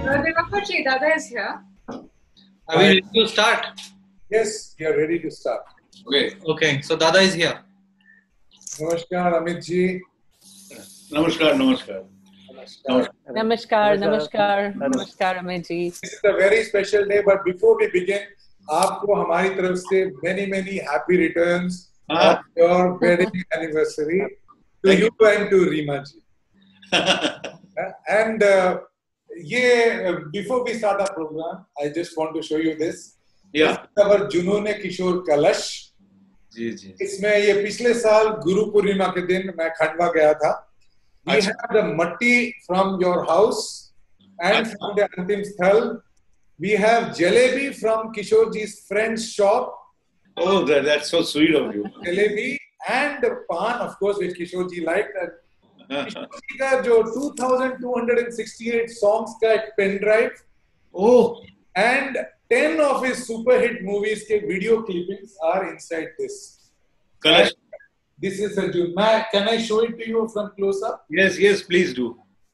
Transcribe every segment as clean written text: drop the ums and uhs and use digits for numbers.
Devakaji, Dada is here. Are we ready to start? Yes, we are ready to start. Okay. So Dada is here. Namaskar, Amit ji. Namaskar. Namaskar, Amit ji. This is a very special day, but before we begin, आपको हमारी तरफ से many happy returns of your wedding anniversary to you and to Reema ji. And before we start our program, I just want to show you this. Yeah. This is our जुनून किशोर कलश. जी. इसमें ये पिछले साल गुरु पूर्णिमा के दिन मैं खंडवा गया था. We have the matti from your house and from the Antim Sthal. We have jalebi from Kishore ji's friend's shop. Oh, that's so sweet of you. Jalebi and the pan, of course, which Kishore ji liked. Kishore ji का जो 2,268 songs का एक pen drive. Oh. And 10 of his super hit movies के video clippings are inside this. Kalash. This is a June. Can I show it to you from close up? Yes, please do.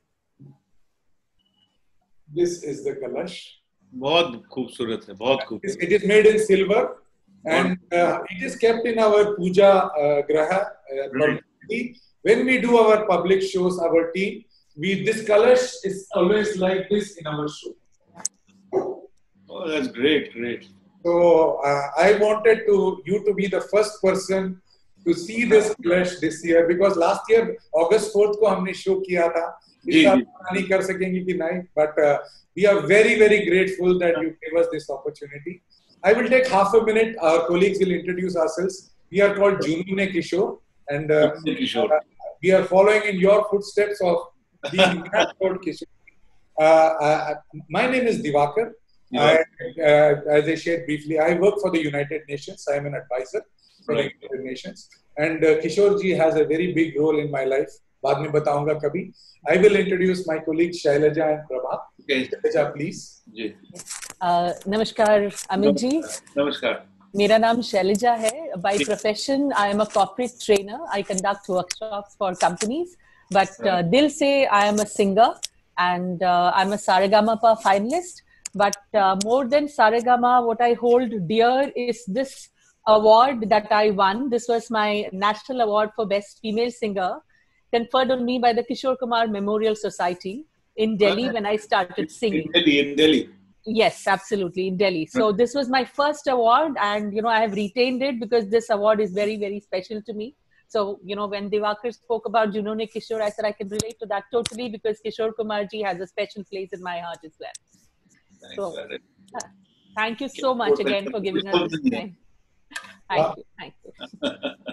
This is the Kalash. बहुत खूबसूरत है, बहुत खूबसूरत. It is made in silver and it is kept in our puja graha. When we do our public shows, our team, this Kalash is always like this in our show. Oh, that's great. So I wanted you to be the first person to see this Kalash this year because last year August 4th को हमने show किया था. इस साल नहीं कर सकेंगे कि नहीं, but we are very grateful that you gave us this opportunity. I will take half a minute. Our colleagues will introduce ourselves. We are called Junoon Kishore, and we are following in your footsteps of being called Kishore. My name is Divakar. As I shared briefly, I work for the United Nations. I am an advisor for the United Nations, and Kishore ji has a very big role in my life. बाद में बताऊंगा कभी. I will introduce my colleagues Shailaja and Prabha. Okay. Shailaja, please. Ji. Namaskar, Amit ji. नमस्कार. मेरा नाम शैलजा है. By profession, I am a corporate trainer. I conduct workshops for companies. But Dil se, I am a singer and I'm a Saregama-pa finalist. But more than Saregama, what I hold dear is this award that I won. This was my national award for Best Female Singer, conferred on me by the Kishore Kumar Memorial Society in Delhi when I started singing. In Delhi. Yes, absolutely, in Delhi. So this was my first award and, I have retained it because this award is very special to me. So, when Divakar spoke about Junoon Kishore, I said I can relate to that totally because Kishore Kumar ji has a special place in my heart as well. Thank you so much again for giving us this time. Thank you.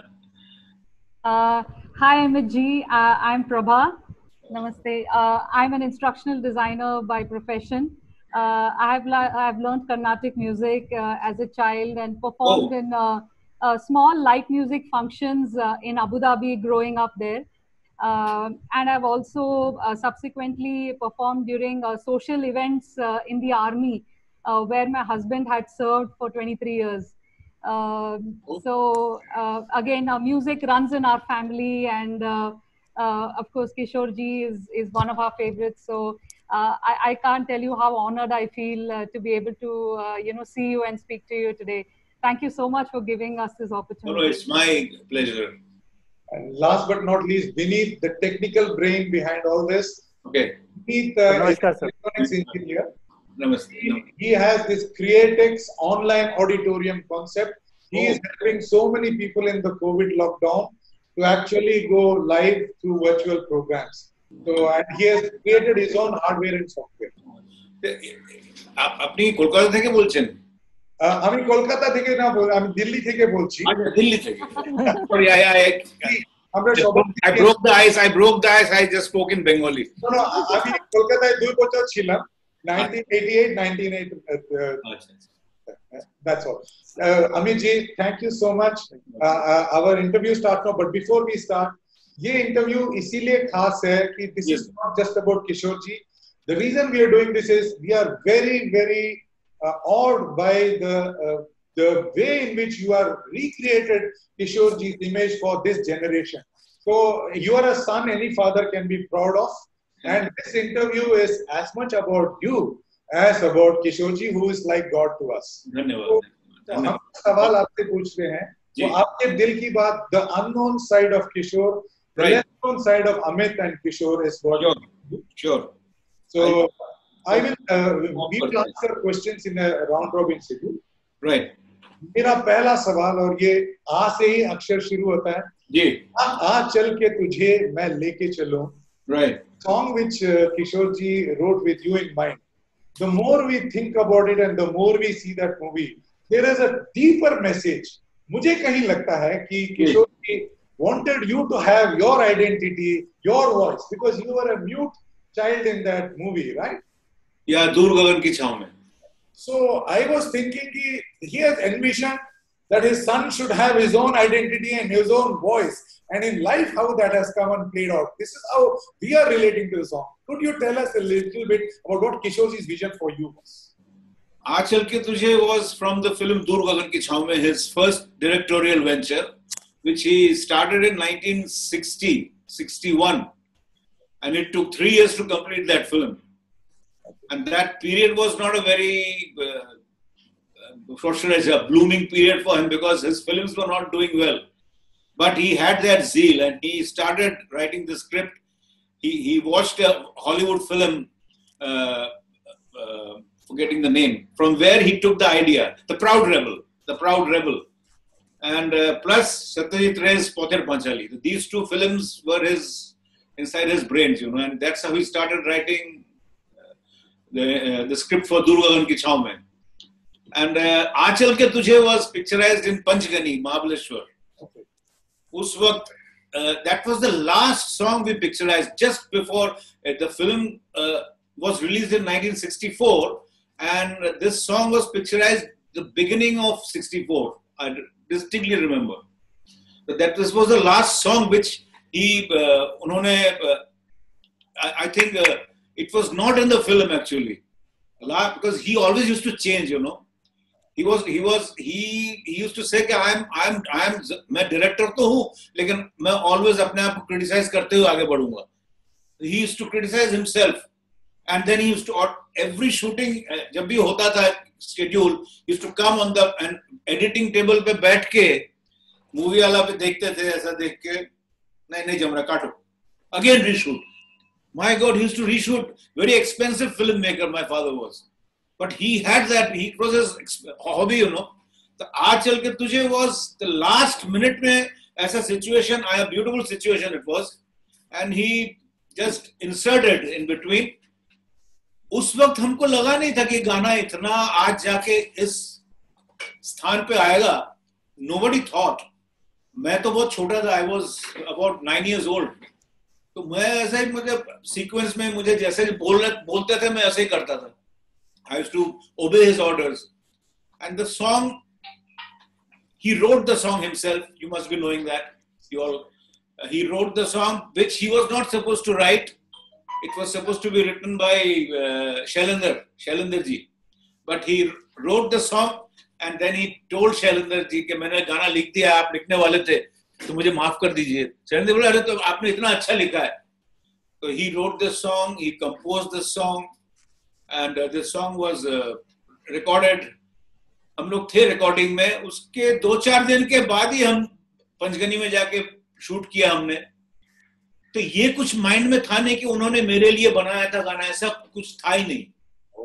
Hi, Amit ji. I'm Prabha. Namaste. I'm an instructional designer by profession. I have learned Carnatic music as a child and performed in small light music functions in Abu Dhabi growing up there. And I've also subsequently performed during social events in the army where my husband had served for 23 years. So again, music runs in our family, and of course, Kishore ji is one of our favorites. So I can't tell you how honored I feel to be able to see you and speak to you today. Thank you so much for giving us this opportunity. No, it's my pleasure. And last but not least, Vineet, the technical brain behind all this. Okay. Vineet is an electronics engineer. Namaste. He has this Createx online auditorium concept. He is helping so many people in the COVID lockdown to actually go live through virtual programs. So, and he has created his own hardware and software. আপনি কলকাতা থেকে বলছেন? আমি কলকাতা থেকে না আমি দিল্লি থেকে বলছি. আচ্ছা, দিল্লি থেকে. Sorry, আমরা সবাই I broke the ice. I just spoke in Bengali. No, আমি কলকাতায় 2 বছর ছিলাম. 1988, 1988. That's all. Amit ji, thank you so much. Our interview starts now, but before we start, ये interview इसीलिए खास है कि this is not just about Kishore ji. The reason we are doing this is we are very awed by the way in which you are recreated Kishore ji's image for this generation. So you are a son any father can be proud of. And this interview is as much about you as about Kishorji, who is like God to us. धन्यवाद। तो हम सवाल आपसे पूछ रहे हैं, तो आपके दिल की बात, the unknown side of Kishore, the less known side of Amit and Kishore is what. Sure. So I will we will answer questions in a round robin schedule. Right. मेरा पहला सवाल, और ये आ से ही अक्षर शुरू होता है जी। आ चल के तुझे मैं लेके चलूं. Right. Song which Kishore ji wrote with you in mind. The more we think about it and the more we see that movie, there is a deeper message. मुझे कहीं लगता है कि Kishore ji wanted you to have your identity, your voice, because you were a mute child in that movie, right? या दूर गगन की छांव में. So I was thinking he has envisioned that his son should have his own identity and his own voice. And in life, how that has come and played out. This is how we are relating to the song. Could you tell us a little bit about what Kishore's vision for you was? आज चल के तुझे was from the film दूर गगन की छांव में, his first directorial venture, which he started in 1960-61. And it took 3 years to complete that film. And that period was not a very, what should I say, a blooming period for him, because his films were not doing well. But he had that zeal and he started writing the script. He watched a Hollywood film, forgetting the name, from where he took the idea, The Proud Rebel. And plus Satyajit Ray's Pother Panchali. These two films were inside his brains, and that's how he started writing the script for Dur Gagan Ki Chhaav Mein. And Aachal Ke Tujhe was picturized in Panchgani, Mahabaleshwar. Okay. Us waqt, that was the last song we picturized just before the film was released in 1964, and this song was picturized the beginning of 64. I distinctly remember. But this was the last song which he, I think it was not in the film actually, because he always used to change, He used to say कि मैं director तो हूँ, लेकिन मैं always अपने आप को criticize करते हुए आगे बढ़ूंगा. He used to criticize himself, and then he used to, every shooting जब भी होता था schedule, he used to come on the editing table पे बैठ के movie वाला पे देखते थे, ऐसा देख के नहीं जम रहा, काटो, again reshoot. My God, he used to reshoot. Very expensive filmmaker my father was. But he had that, it was his hobby, The Aaj Chal Ke Tujhe was the last minute mein aisa situation, a beautiful situation it was. And he just inserted in between. उस वक्त हमको लगा नहीं था कि गाना इतना आज जाके इस स्थान पे आएगा. Nobody thought. मैं तो बहुत छोटा था. I was about 9 years old. तो मैं ऐसा ही सीक्वेंस में मुझे जैसे बोलते थे मैं ऐसे ही करता था. I used to obey his orders. And the song, he wrote the song himself. You must be knowing that. He wrote the song, which he was not supposed to write. It was supposed to be written by Shailendra ji. But he wrote the song and then he told Shailendra ji कि मैंने गाना लिख दिया, आप लिखने वाले थे, तो मुझे माफ कर दीजिए. Shailendra बोला, अरे तो आपने इतना अच्छा लिखा है. So he wrote the song, he composed the song, and this song was recorded. हम लोग थे रिकॉर्डिंग में. उसके 2-4 दिन के बाद ही हम पंचगनी में जाके शूट किया हमने. तो ये कुछ माइंड में था नहीं कि उन्होंने मेरे लिए बनाया था गाना, ऐसा कुछ था ही नहीं.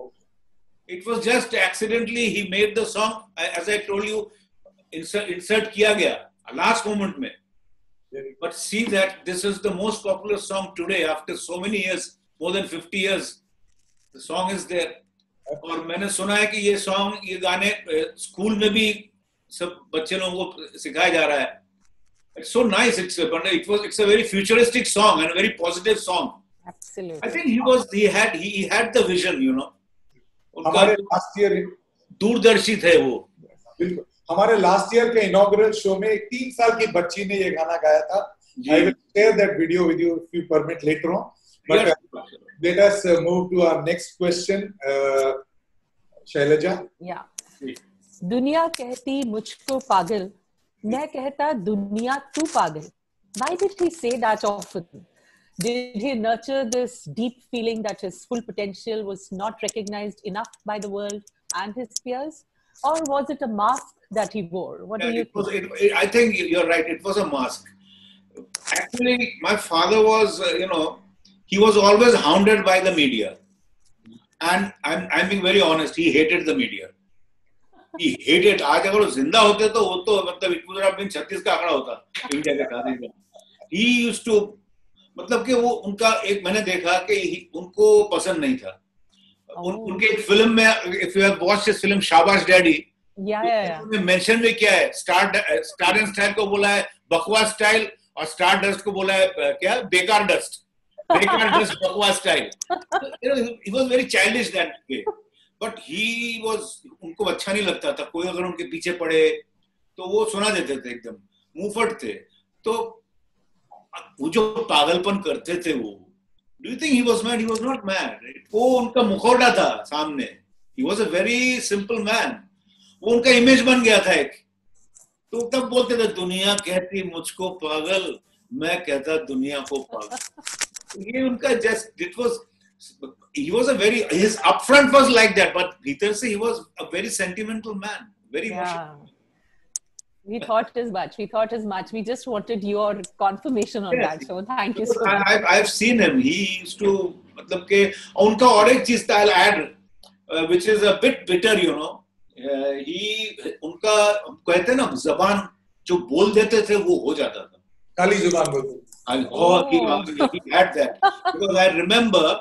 It was just accidentally he made the song, as I told you, insert किया गया last moment में. But see that this is the most popular song today after so many years, more than 50 years. The song is there. और मैंने सुना है कि ये गाने स्कूल में भी सब बच्चे लोगों को सिखाया जा रहा है. It's so nice. It's a very futuristic song and a very positive song. Absolutely. I think he had the vision, हमारे लास्ट ईयर दूरदर्शी थे वो. बिल्कुल. हमारे लास्ट ईयर के इनॉग्रल शो में एक 3 साल की बच्ची ने ये गाना गाया था. I will share that video with you if you permit later on. But let us move to our next question. Shailaja. Yeah. दुनिया कहती मुझको पागल, मैं कहता दुनिया तू पागल. Why did he say that often? Did he nurture this deep feeling that his full potential was not recognized enough by the world and his peers? Or was it a mask that he wore? What do you think? I think you're right. It was a mask. Actually, my father was, he was always hounded by the media. And I'm being very honest, he hated the media. He hated. आज अगर वो जिंदा होते तो वो तो मतलब it would have been 36 का आंकड़ा होता इंडिया के शादी का. He used to, मतलब कि वो उनका एक मैंने देखा कि उनको पसंद नहीं था. उनके एक फिल्म में, if you have watched his film Shabash Daddy, उन्होंने मेंशन में क्या है, स्टार एंड स्टाइल को बोला है बकवास स्टाइल और स्टार डस्ट को बोला है क्या, बेकार डस्ट बकवास style. He was very childish that way. But he was, उनको अच्छा नहीं लगता था कोई अगर उनके पीछे पड़े तो वो सुना देते थे, एकदम मुंहफट थे. तो वो जो पागलपन करते थे वो, do you think he was mad? He was not mad. वो उनका मुखौटा था सामने. He was a very simple man. वो उनका इमेज बन गया था एक. तो तब बोलते थे दुनिया कहती मुझको पागल, मैं कहता दुनिया को पागल. ये उनका just, it was, he was a very, his upfront was like that, but भीतर से he was a very sentimental man, very emotional. We thought as much. We just wanted your confirmation on that. So thank you so much. I've seen him. He used to, मतलब के उनका और एक चीज था, I'll add, which is a bit bitter, he उनका कहते हैं ना जबान जो बोल देते थे वो हो जाता था. काली जुबान बोलते. He had that because I remember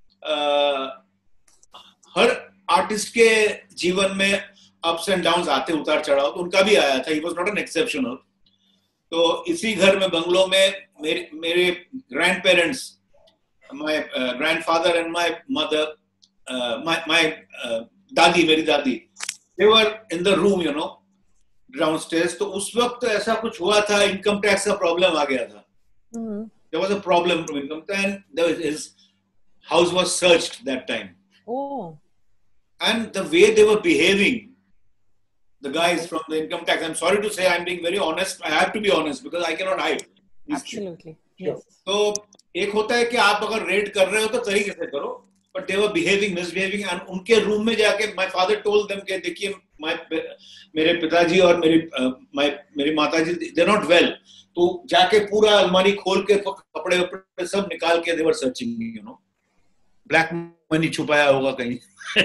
हर आर्टिस्ट के जीवन में अप्स एंड डाउन्स आते, उतार चढ़ाव, तो उनका भी आया था. He was not an exceptional. तो इसी घर में बंगलो में मेरे grandparents, my grandfather and my mother, my दादी, मेरी दादी, they were in the room downstairs. तो उस वक्त ऐसा कुछ हुआ था, इनकम टैक्स का प्रॉब्लम आ गया था. There was a problem to income tax and his house was searched that time. Oh. And the way they were behaving, the guys from the income tax, I'm sorry to say, I'm being very honest. I have to be honest because I cannot hide. Absolutely. Yes. तो एक होता है कि आप अगर red कर रहे हो तो तरीके से करो, but they were misbehaving, and उनके रूम में जाके my father told them कि देखिए मेरे पिताजी और मेरी माताजी, they're not well. तो जाके पूरा अलमारी खोल के कपड़े सब निकाल के they were searching, black money छुपाया होगा कहीं.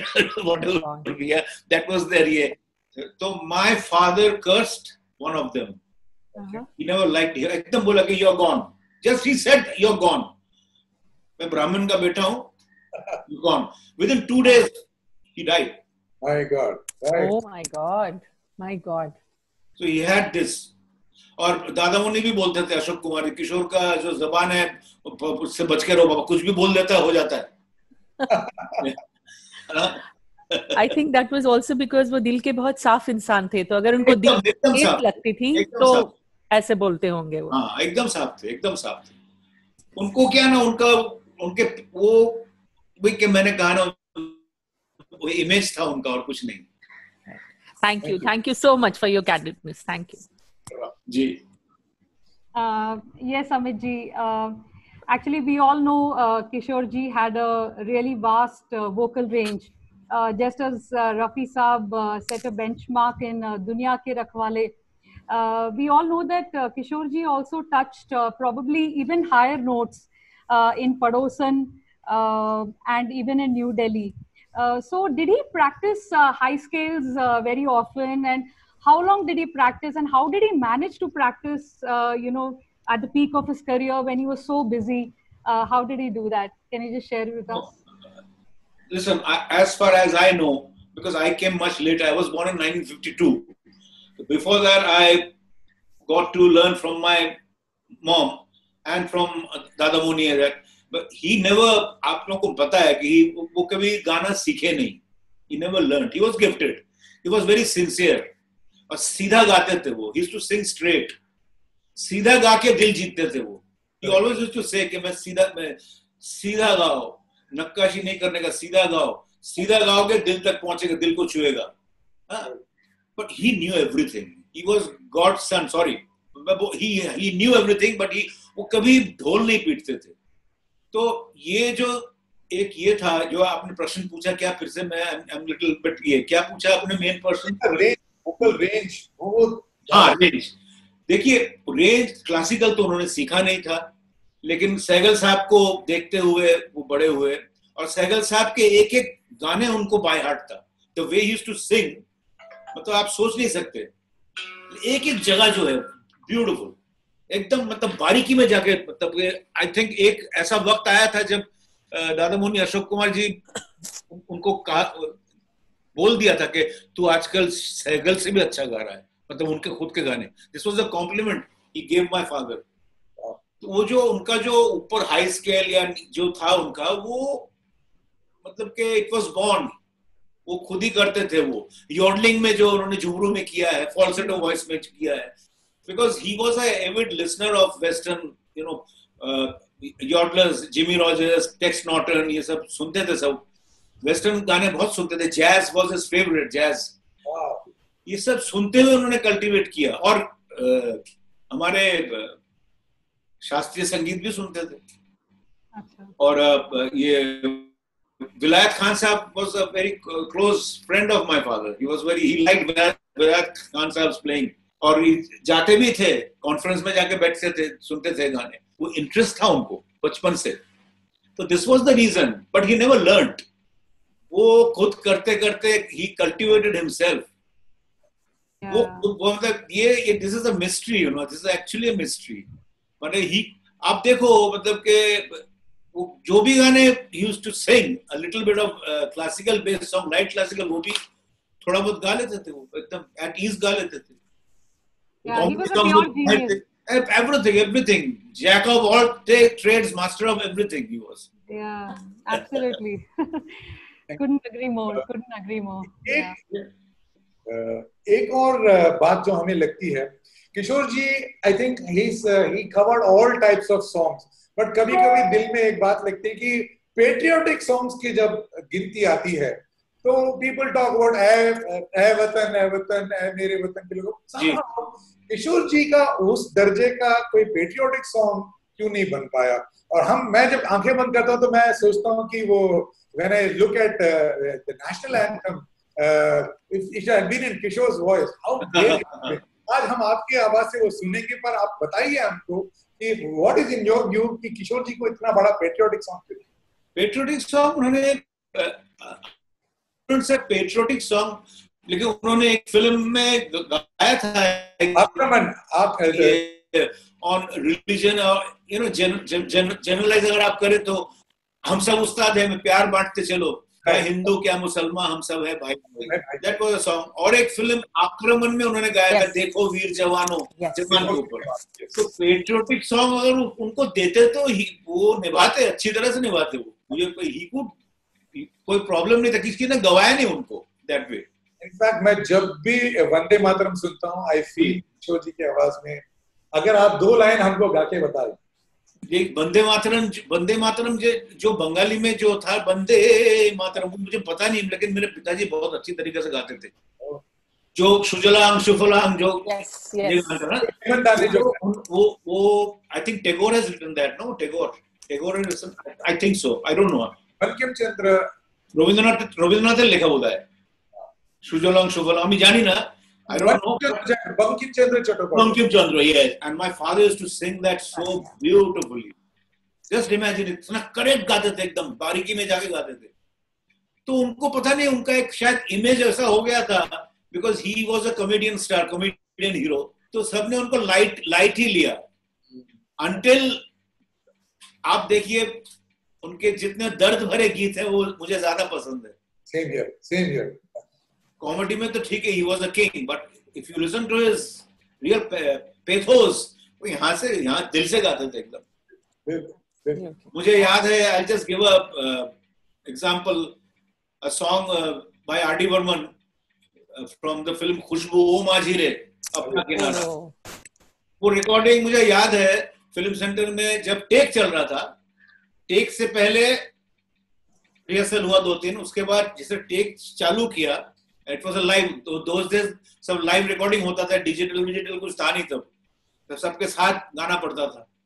That was their ये. तो my father cursed one of them. He never liked it. एकदम बोला कि you're gone. Just he said you're gone. मैं ब्राह्मण का बेटा हूँ. You're gone. Within 2 days he died. My God. Right. Oh my God. My God. So he had this. और दादा मुन्नी भी बोलते थे अशोक कुमार, किशोर का जो जबान है उससे बच के रहो बाबा, कुछ भी बोल देता है हो जाता है. I think that was also because वो दिल के बहुत साफ इंसान थे, तो अगर उनको दिल की लगती थी तो ऐसे बोलते होंगे वो. हाँ, एकदम साफ थे. उनको क्या ना, उनके वो कि मैंने कहा ना, वो इमेज था उनका और कुछ नहीं. Thank you so much for your candidness. Thank you. Ji. Yes, Amit ji. Actually, we all know Kishore ji had a really vast vocal range. Just as Rafi Saab set a benchmark in Duniya Ke Rakhwale, we all know that Kishore ji also touched probably even higher notes in Padosan and even in New Delhi. So did he practice high scales very often, and how long did he practice, and how did he manage to practice, at the peak of his career when he was so busy? How did he do that? Can you just share it with us? Listen, as far as I know, because I came much later, I was born in 1952. Before that, I got to learn from my mom and from Dada Muni. But he never, आप लोगों को पता है कि वो कभी गाना सीखे नहीं. He never learned. He was gifted. He was very sincere. और सीधा गाते थे वो. He used to sing straight. सीधा गा के दिल जीतते थे वो. He always used to say कि मैं सीधा गाओ, नक्काशी नहीं करने का, सीधा गाओगे दिल तक पहुंचेगा, दिल को छुएगा. But he knew everything. He was God's son. Sorry, he knew everything, but वो कभी ढोल नहीं पीटते थे. तो ये जो एक ये था जो आपने प्रश्न पूछा, क्या फिर से मैं लिटिल बिट, ये क्या पूछा आपने मेन पर्सन? वोकल रेंज, हाँ रेंज। देखिए रेंज क्लासिकल तो उन्होंने सीखा नहीं था, लेकिन सहगल साहब को देखते हुए वो बड़े हुए, और सहगल साहब के एक एक गाने उनको बाय हार्ट था। The way he used to sing, मतलब आप सोच नहीं सकते, एक एक जगह जो है ब्यूटीफुल एकदम, मतलब बारीकी में जाके, मतलब आई थिंक एक ऐसा वक्त आया था जब दादा मुनि अशोक कुमार जी उनको कहा, बोल दिया था कि तू आजकल सहगल से भी अच्छा गा रहा है, मतलब उनके खुद के गाने। This was the compliment he gave my father. तो वो जो उनका जो ऊपर हाई स्केल या जो था उनका, वो मतलब कि इट वाज बॉर्न, वो खुद ही करते थे। वो यॉडलिंग में जो उन्होंने जुबरू में किया है, फॉल्सेटो वॉइस में किया है, because he was a avid listener of western, you know, yodellers, Jimmie Rodgers, Tex Norton, ये सब सुनते थे, सब वेस्टर्न गाने बहुत सुनते थे। Jazz was his favourite, jazz, ये सब सुनते हुए उन्होंने कल्टीवेट किया। और हमारे शास्त्रीय संगीत भी सुनते थे। और ये विलायत खान साहब was a very close friend of my father. He liked विलायत खान साहब playing, और जाते भी थे, कॉन्फ्रेंस में जाके बैठते थे, सुनते थे गाने। वो इंटरेस्ट था उनको बचपन से। तो this was the reason, but he never learned. वो खुद करते करते he cultivated himself. वो मतलब ये this is a mystery, you know, this is actually a mystery. मतलब ही, आप देखो, मतलब के वो जो भी गाने he used to sing a little bit of classical based song, light classical, वो भी थोड़ा बहुत गा लेते थे, वो एकदम at ease गा लेते थे। Yeah, he was a pure genius. Everything, jack of all trades, master of everything he was. Yeah, absolutely. Couldn't agree more. एक और बात जो हमें लगती है, Kishore ji, I think he covered all types of songs, but कभी कभी दिल में एक बात लगती है कि पेट्रियोटिक सॉन्ग्स की जब गिनती आती है तो पीपल टॉक अबाउट ऐ वतन, ऐ वतन, ऐ मेरे वतन के लोगों। किशोर जी का उस दर्जे का कोई पेट्रियोटिक सॉन्ग क्यों नहीं बन पाया? और मैं जब आंखें बंद करता हूँ तो मैं सोचता हूँ कि वो when I look at the national anthem, it had been in Kishore's voice, how great it is. आज हम आपकी आवाज से वो सुनेंगे, पर आप बताइए हमको कि what is in your view कि किशोर जी को इतना बड़ा पेट्रियोटिक सॉन्ग क्यों? पेट्रियोटिक सॉन्ग उन्होंने पेट्रियोटिक सॉन्ग, लेकिन उन्होंने एक फिल्म में गाया था आक्रमण, ऑन रिलीजन, और यू नो जनरलाइज अगर आप करें तो हम सब उस्ताद हैं, प्यार बांटते चलो, क्या हिंदू क्या मुसलमान, हम सब है भाई। That was a song. और एक फिल्म आक्रमण में उन्होंने गाया था, देखो वीर जवानों, जवान के ऊपर। तो पेट्रियोटिक सॉन्ग अगर उनको देते तो वो निभाते, अच्छी तरह से निभाते। वो मुझे कोई प्रॉब्लम नहीं था, किसी ने गवाया नहीं उनको दैट वे। इनफैक्ट मैं जब भी वंदे मातरम सुनता हूँ, आई फील किशोर जी की आवाज में। अगर आप 2 लाइन हमको गा के बताएं। वंदे मातरम जो बंगाली में जो था, वंदे मातरम, मुझे पता नहीं, लेकिन मेरे पिताजी बहुत अच्छी तरीके से गाते थे। जो सुजलाम सुफलाम जो वो I think Tagore has written that, no? Tagore I think so, I don't know. Bankim Chandra, Rabindranath ने लिखा बोला है सुजलाम सुफलाम, আমি জানি না, I don't know. Bankim Chandra, yes. And my father used to sing that so beautifully. Just imagine, इतना करेक्ट गाते थे, एकदम बारीकी में जाके गाते थे। तो उनको पता नहीं, उनका एक शायद इमेज ऐसा हो गया था, because he was a comedian star, comedian hero. तो सबने उनको लाइट ही लिया। Until आप देखिए, उनके जितने दर्द भरे गीत हैं वो मुझे ज्यादा पसंद है। Same here. कॉमेडी में तो ठीक है, he was a king, but if you listen to his real pathos, वो यहाँ दिल से गाते थे एकदम। मुझे याद है, I'll just give a example, a song by R.D. Burman from the film खुशबू, ओ माझी रे अपना किनारा। वो रिकॉर्डिंग मुझे याद है, फिल्म सेंटर में जब टेक चल रहा था, टेक से पहले रिहर्सल हुआ 2-3, उसके बाद जिसे टेक चालू किया, इट वाज अ लाइव, तो दोस डेज सब लाइव रिकॉर्डिंग होता था, डिजिटल कुछ था नहीं तब, तो सबके साथ गाना पड़ता था।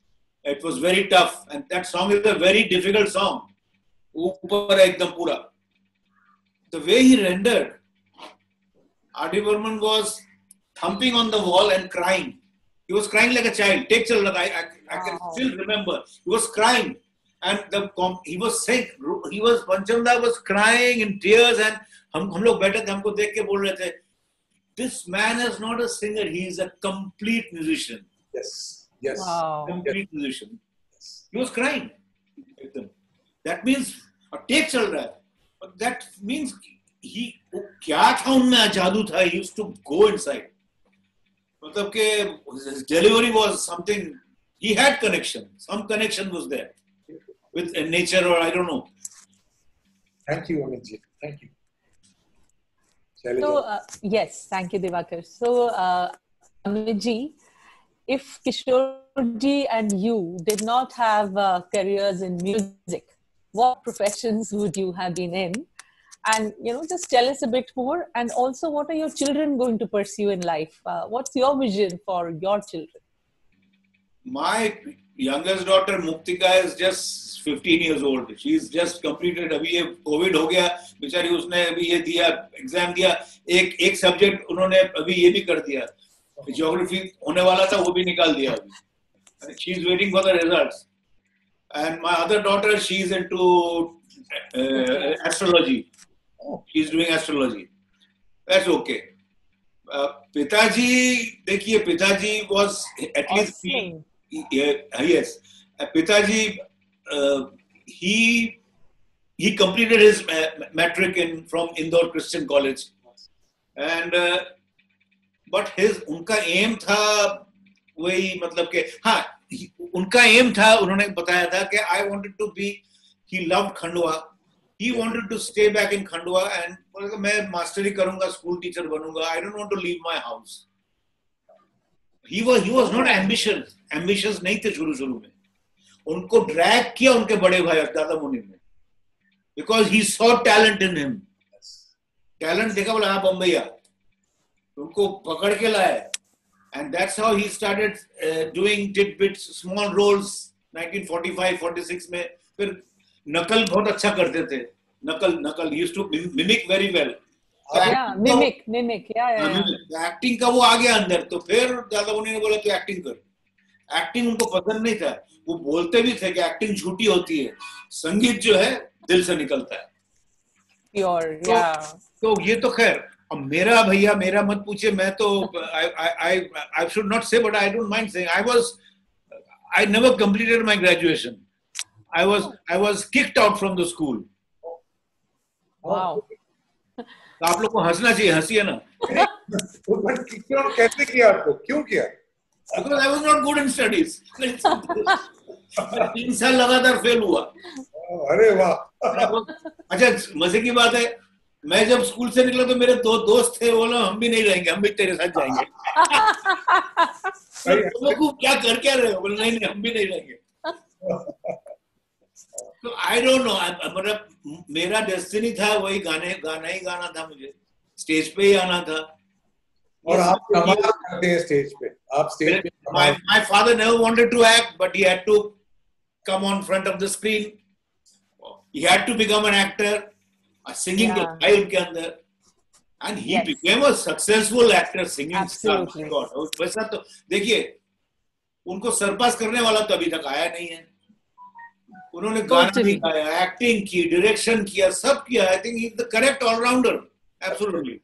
It was very tough, and that song is a very difficult song. Upar ekdam pura. The way he rendered, R.D. Burman was thumping on the wall and crying. He was crying like a child. Take chal raha. I can still remember. He was crying, and he was saying, Panchamda was crying in tears, and हम लोग बैठे थे, हमको देख के बोल रहे थे, this man is not a singer, he is a complete musician. Yes. Wow. Complete musician. He was crying. That means a take चल रहा है. But that means क्या था उनमें जादू था. He used to go inside. मतलब के his delivery was something. He had connection. Some connection was there with nature, or I don't know. Thank you, Amitji. Thank you. So, yes, thank you, Divakar. So, Amitji, if Kishore and you did not have careers in music, what professions would you have been in? And, just tell us a bit more. And also, what are your children going to pursue in life? What's your vision for your children? My youngest daughter, Muktika, is just 15 years old. She's just completed. अभी ये COVID हो गया, बेचारी उसने अभी ये दिया, exam दिया. एक सब्जेक्ट उन्होंने अभी ये भी कर दिया. Geography होने वाला था, वो भी निकाल दिया अभी. She's waiting for the results. And my other daughter, she's into astrology. She's doing astrology. That's okay. Pitaji, देखिए, Pitaji was at least yes. Pitaji, he completed his matric from Indore Christian College, and but उनका aim था वही, मतलब के हाँ, उनका aim था, उन्होंने बताया था कि I wanted to be, he loved Khandwa, he wanted to stay back in Khandwa, and मैं मास्टरी करूँगा, स्कूल टीचर बनूँगा, I don't want to leave my house. He was not ambitious नहीं थे शुरू में. उनको ड्रैग किया उनके बड़े भाई दादा मुनि ने, because he saw talent in him. Talent देखा, बोला हाँ बम्बई आ, उनको पकड़ के लाया, and that's how he started doing tidbits, small roles. 1945-46 में फिर नकल बहुत अच्छा करते थे. नकल he used to mimic very well. Mimic. Acting का वो आ गया अंदर, तो फिर दादा मुनि ने बोला तू एक्टिंग कर. एक्टिंग उनको पसंद नहीं था, वो बोलते भी थे कि एक्टिंग झूठी होती है, संगीत जो है दिल से निकलता है. तो ये तो खैर, अब मेरा मत पूछिए, मैं तो I should not say, but I don't mind saying I never completed my graduation. I was kicked out from the school. Wow. आप लोग को हंसना चाहिए, हंसिए ना. कैसे किया आपको, क्यों किया? Because I was not good in studies. 3 साल लगातार फेल हुआ. अरे वाह. अच्छा, मजे की बात है, मैं जब स्कूल से निकला तो मेरे 2 दोस्त थे, बोले हम भी नहीं रहेंगे, हम भी तेरे साथ जाएंगे. तो क्या कर क्या रहे हो? बोले नहीं, हम भी नहीं रहेंगे. तो I don't know, मतलब मेरा डेस्टिनी था वही गाना ही गाना था, मुझे स्टेज पे ही आना था. और आप कमाल करते हैं स्टेज पे, आप स्टेज पे. My father never wanted to act, but he had to come on front of the screen. He had to become an actor. Singing तो था उनके अंदर, and he became a successful actor, singing star. God, वैसा तो देखिए, उनको सरपास करने वाला तो अभी तक आया नहीं है. उन्होंने गाना भी गाया, एक्टिंग की, डायरेक्शन किया, सब किया. I think he's the correct all-rounder. Absolutely.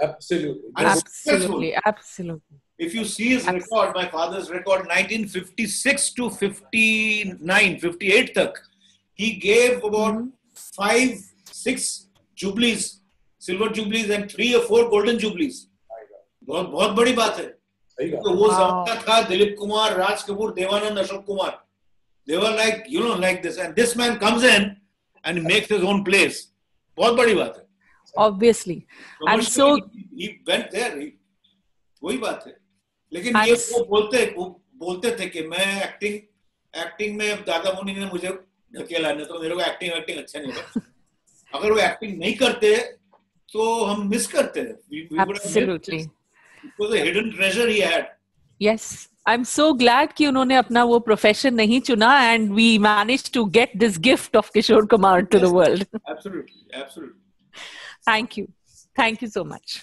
If you see his record, my father's record, 1956 to 59, 58 तक, he gave about 5-6 jubilees, silver jubilees, and 3 or 4 golden jubilees. बहुत बड़ी बात है. तो वो जमाना था Dilip Kumar, Raj Kapoor, Devanand, Ashok Kumar. They were like, like this, and this man comes in and makes his own place. बहुत बड़ी बात है. Obviously. So and so he went there. वही बात है. लेकिन ये वो बोलते थे कि मैं एक्टिंग में दादा मुनि ने मुझे धकेला, नहीं तो मेरे को एक्टिंग अच्छा नहीं होगा. अगर वो एक्टिंग नहीं करते तो हम मिस करते हैं. Absolutely. It was a hidden treasure he had. Yes. I'm so glad कि उन्होंने अपना वो profession नहीं चुना and we managed to get this gift of Kishore Kumar to the world. Absolutely, absolutely. Thank you so much.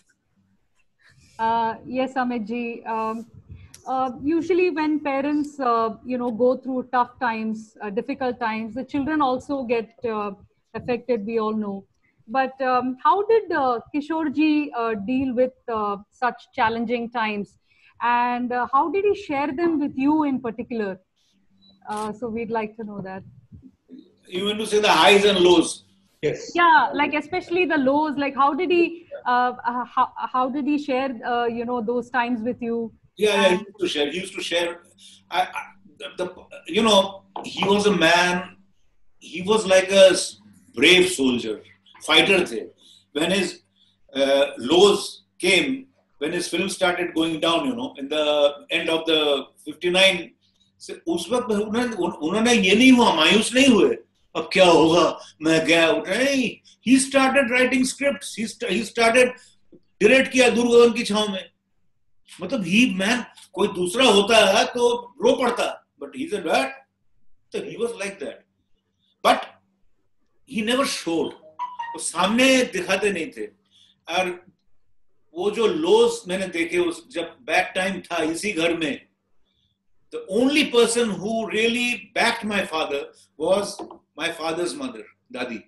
Yes, Amit ji. Usually when parents, go through tough times, difficult times, the children also get affected, we all know. But how did Kishore ji deal with such challenging times? And how did he share them with you in particular? So we'd like to know that. You want to say the highs and lows? Yes. Yeah, like especially the lows. Like how did he share those times with you? Yeah, he used to share. He used to share. He was a man. He was like a brave soldier, fighter. When his lows came, when his film started going down, in the end of the 59, उस वक्त उन्होंने ये नहीं हुआ, मायूस नहीं हुए. अब क्या होगा, मैं गया उठ नहीं. He started writing scripts. He started direct किया दुर्गोधन की छांव में. मतलब man, कोई दूसरा होता है तो रो पड़ता, but he said that, so he was like that, but he never showed. वो सामने दिखाते नहीं थे. और वो जो lows मैंने देखे उस जब बैक टाइम था इसी घर में, the only person who really backed my father was my father's mother, Dadi.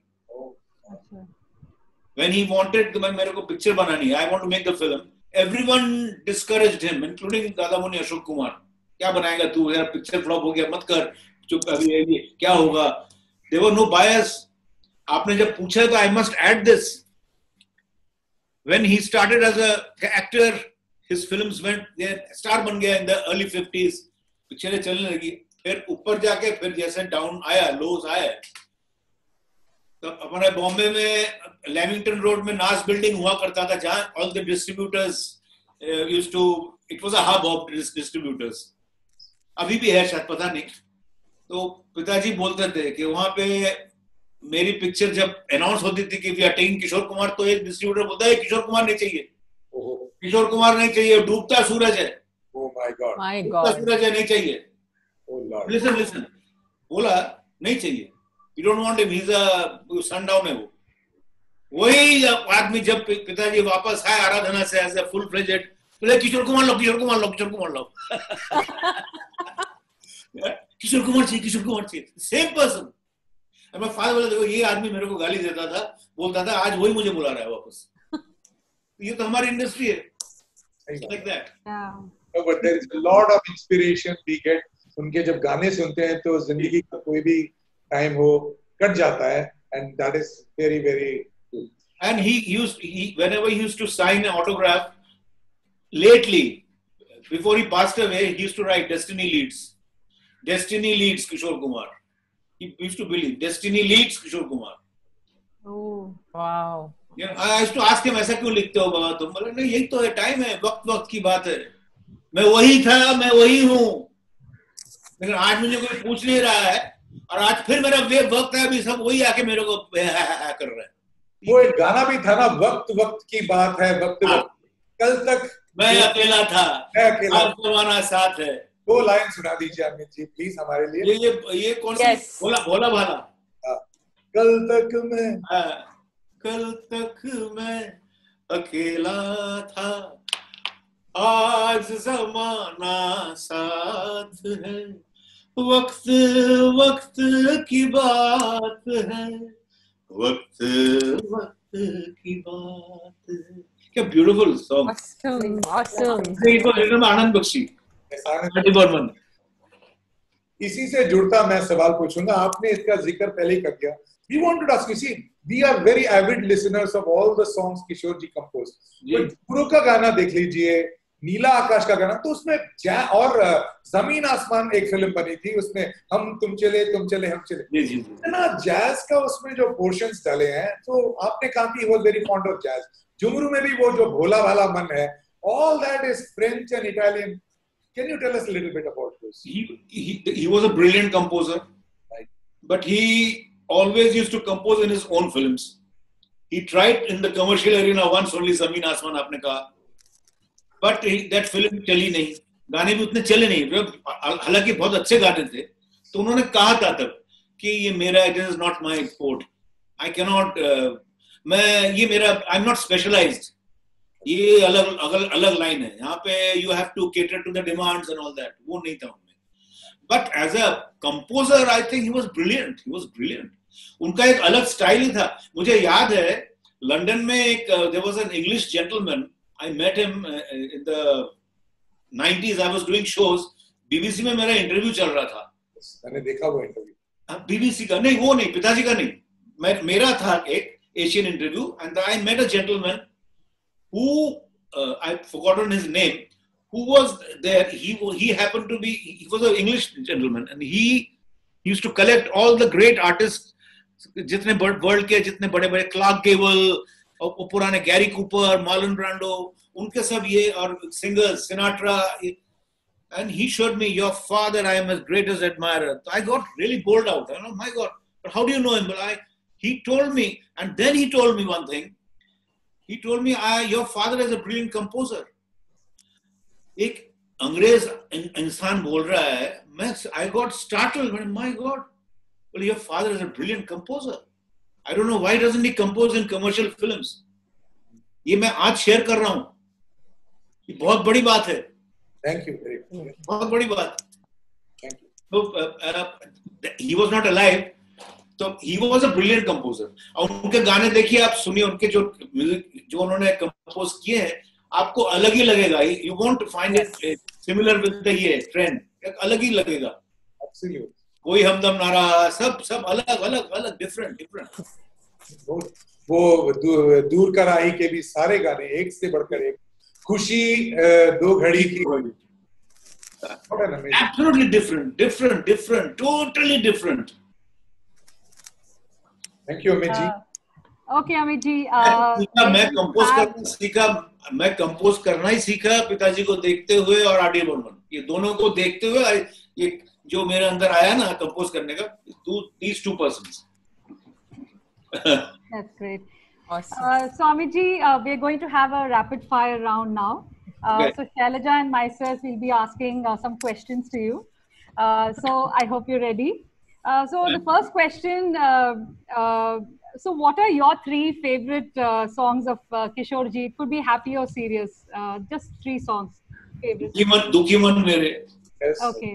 When he wanted, मेरे को पिक्चर बनानी है, I want to make the film, everyone discouraged him, including दादा मुनि अशोक कुमार. क्या बनाएगा तू, यार पिक्चर फ्लॉप हो गया, मत कर, चुप अभी क्या होगा. There were no bias. आपने जब पूछा तो I must add this. When he started as a actor, his films went, star बन गया in the early 50s. पिक्चरें चलने लगी, फिर ऊपर जाके फिर जैसे डाउन आया, लोज आया. तो अपने बॉम्बे में लेमिंगटन रोड में नास बिल्डिंग हुआ करता था, जहाँ all the distributors used to, it was a hub of distributors. अभी भी है शायद, पता नहीं. तो पिताजी बोलते थे कि वहाँ पे मेरी पिक्चर जब अनाउंस होती थी कि we are taking Kishore Kumar, तो एक डिस्ट्रीब्यूटर बोलता है किशोर कुमार नहीं चाहिए, किशोर कुमार नहीं चाहिए, डूबता सूरज है. Oh my God. डूबता सूरज है, नहीं चाहिए. Oh Lord. Listen. बोला नहीं चाहिए. You don't want him. He's a sundown है वो. वही आदमी जब पिताजी वापस आए आराधना से as a full-fledged, बोले किशोर कुमार लो, किशोर कुमार लो, किशोर कुमार लो. किशोर कुमार चाहिए. Same person. और मैं फादर बोला, देखो ये आदमी मेरे को गाली देता था, बोलता था आज वही मुझे बुला रहा है वापस. ये तो हमारी इंडस्ट्री है. Like that. Yeah. No, but there is a lot of inspiration we get. उनके जब गाने सुनते हैं तो जिंदगी का कोई भी टाइम हो कट जाता है, and that is very very cool. And whenever he used to sign an autograph, lately before he passed away, he used to write Destiny Leads Kishore Kumar. He used to believe Destiny Leads Kishore Kumar. Oh, wow. I used to ask him, ऐसा क्यों लिखते हो बाबा तुम? बोले नहीं, यही तो है, टाइम है, वक्त की बात है. मैं वही था, मैं वही हूँ, लेकिन आज मुझे कोई पूछ नहीं रहा है, और आज फिर मेरा वक्त है, अभी सब वही आके मेरे को कर रहा है. वो एक गाना भी था ना, वक्त की बात है, वक्त कल तक मैं अकेला था, अब जमाना साथ है. दो लाइन सुना दीजिए अमित जी प्लीज हमारे लिए. ये कौन सा? भोला भाला. कल तक मैं अकेला था, आज जमाना साथ है, वक्त की बात है, वक्त की बात है. क्या beautiful song. Awesome. Anand Bakshi. इसी से जुड़ता मैं सवाल पूछूंगा, आपने इसका जिक्र पहले ही कर दिया. We wanted to ask you, see, we are very avid listeners of all the songs Kishore ji composed. तो गुरु का गाना देख लीजिए, नीला आकाश का गाना, तो उसमें और जमीन आसमान एक फिल्म बनी थी, उसमें हम तुम चले हम चले, इतना जैज का उसमें जो पोर्शंस डाले हैं. तो आपने कहा कि he was very fond of jazz. Jhumru में भी वो जो भोला भाला मन है, all that is French and Italian. Can you tell us a little bit about this? He was a brilliant composer, right? But he always used to compose in his own films. He tried in the commercial arena once only, Zameen Asman आपने कहा, but that film चली नहीं. गाने भी उतने चले नहीं, हालांकि बहुत अच्छे गाने थे। तो उन्होंने कहा था तब कि ये मेरा, it is not my forte, I cannot, ये मेरा, आई एम नॉट स्पेशलाइज्ड, ये अलग अलग अलग लाइन है, यहाँ पे you have to cater to the demands and all that, वो नहीं था उनमें। But as a composer I think he was brilliant. उनका एक अलग स्टाइल ही था। मुझे याद है लंदन में एक there was an English gentleman, I met him in the 90s, I was doing shows, BBC में मेरा इंटरव्यू चल रहा था। मैंने देखा वो इंटरव्यू, बीबीसी का नहीं, वो नहीं, पिताजी का नहीं, मेरा था एक Asian interview, and I met a gentleman who I've forgotten his name, who was there. He happened to be, he was an English gentleman, and he used to collect all the great artists, जितने world के जितने बड़े बड़े, Clark Gable और पुराने Gary Cooper, Marlon Brando, उनके सब ये, और singers Sinatra, and he showed me, your father I am his greatest admirer. So I got really bowled out. I know, my God, but how do you know him? Well, he told me, and then he told me one thing. He told me, your father is a brilliant composer. एक अंग्रेज इंसान बोल रहा है, मैं, I got startled. My God, well, your father is a brilliant composer. I don't know why doesn't he compose in commercial films. ये मैं आज शेयर कर रहा हूँ, ये बहुत बड़ी बात है। Thank you very much. बहुत बड़ी बात। Thank you. So he was not alive. तो he was a brilliant composer. और उनके गाने देखिए, आप सुनिए, उनके जो म्यूजिक जो उन्होंने कंपोज किए हैं, आपको अलग ही लगेगा। You won't find it similar with the ये trend, अलग ही लगेगा। Absolutely. कोई हमदम नारा, सब अलग different। वो दूर का राही के भी सारे गाने एक से बढ़कर एक, खुशी दो घड़ी की, absolutely different, totally different. Thank you, Amit ji. Okay, Amit ji. मैं कंपोज करना ही सीखा पिताजी को देखते हुए और आर डी बर्मन, ये दोनों को देखते हुए, ये जो मेरे अंदर आया ना कंपोज करने का, these two persons. That's great. Awesome. So Amit ji, we are going to have a rapid fire round now. Okay. So Shailaja and myself will be asking some questions to you. So I hope you're ready. So the first question, so what are your three favorite songs of Kishore ji? It could be happy or serious. Just three songs. Favorite. Dukhi Man Mere. Yes. Okay.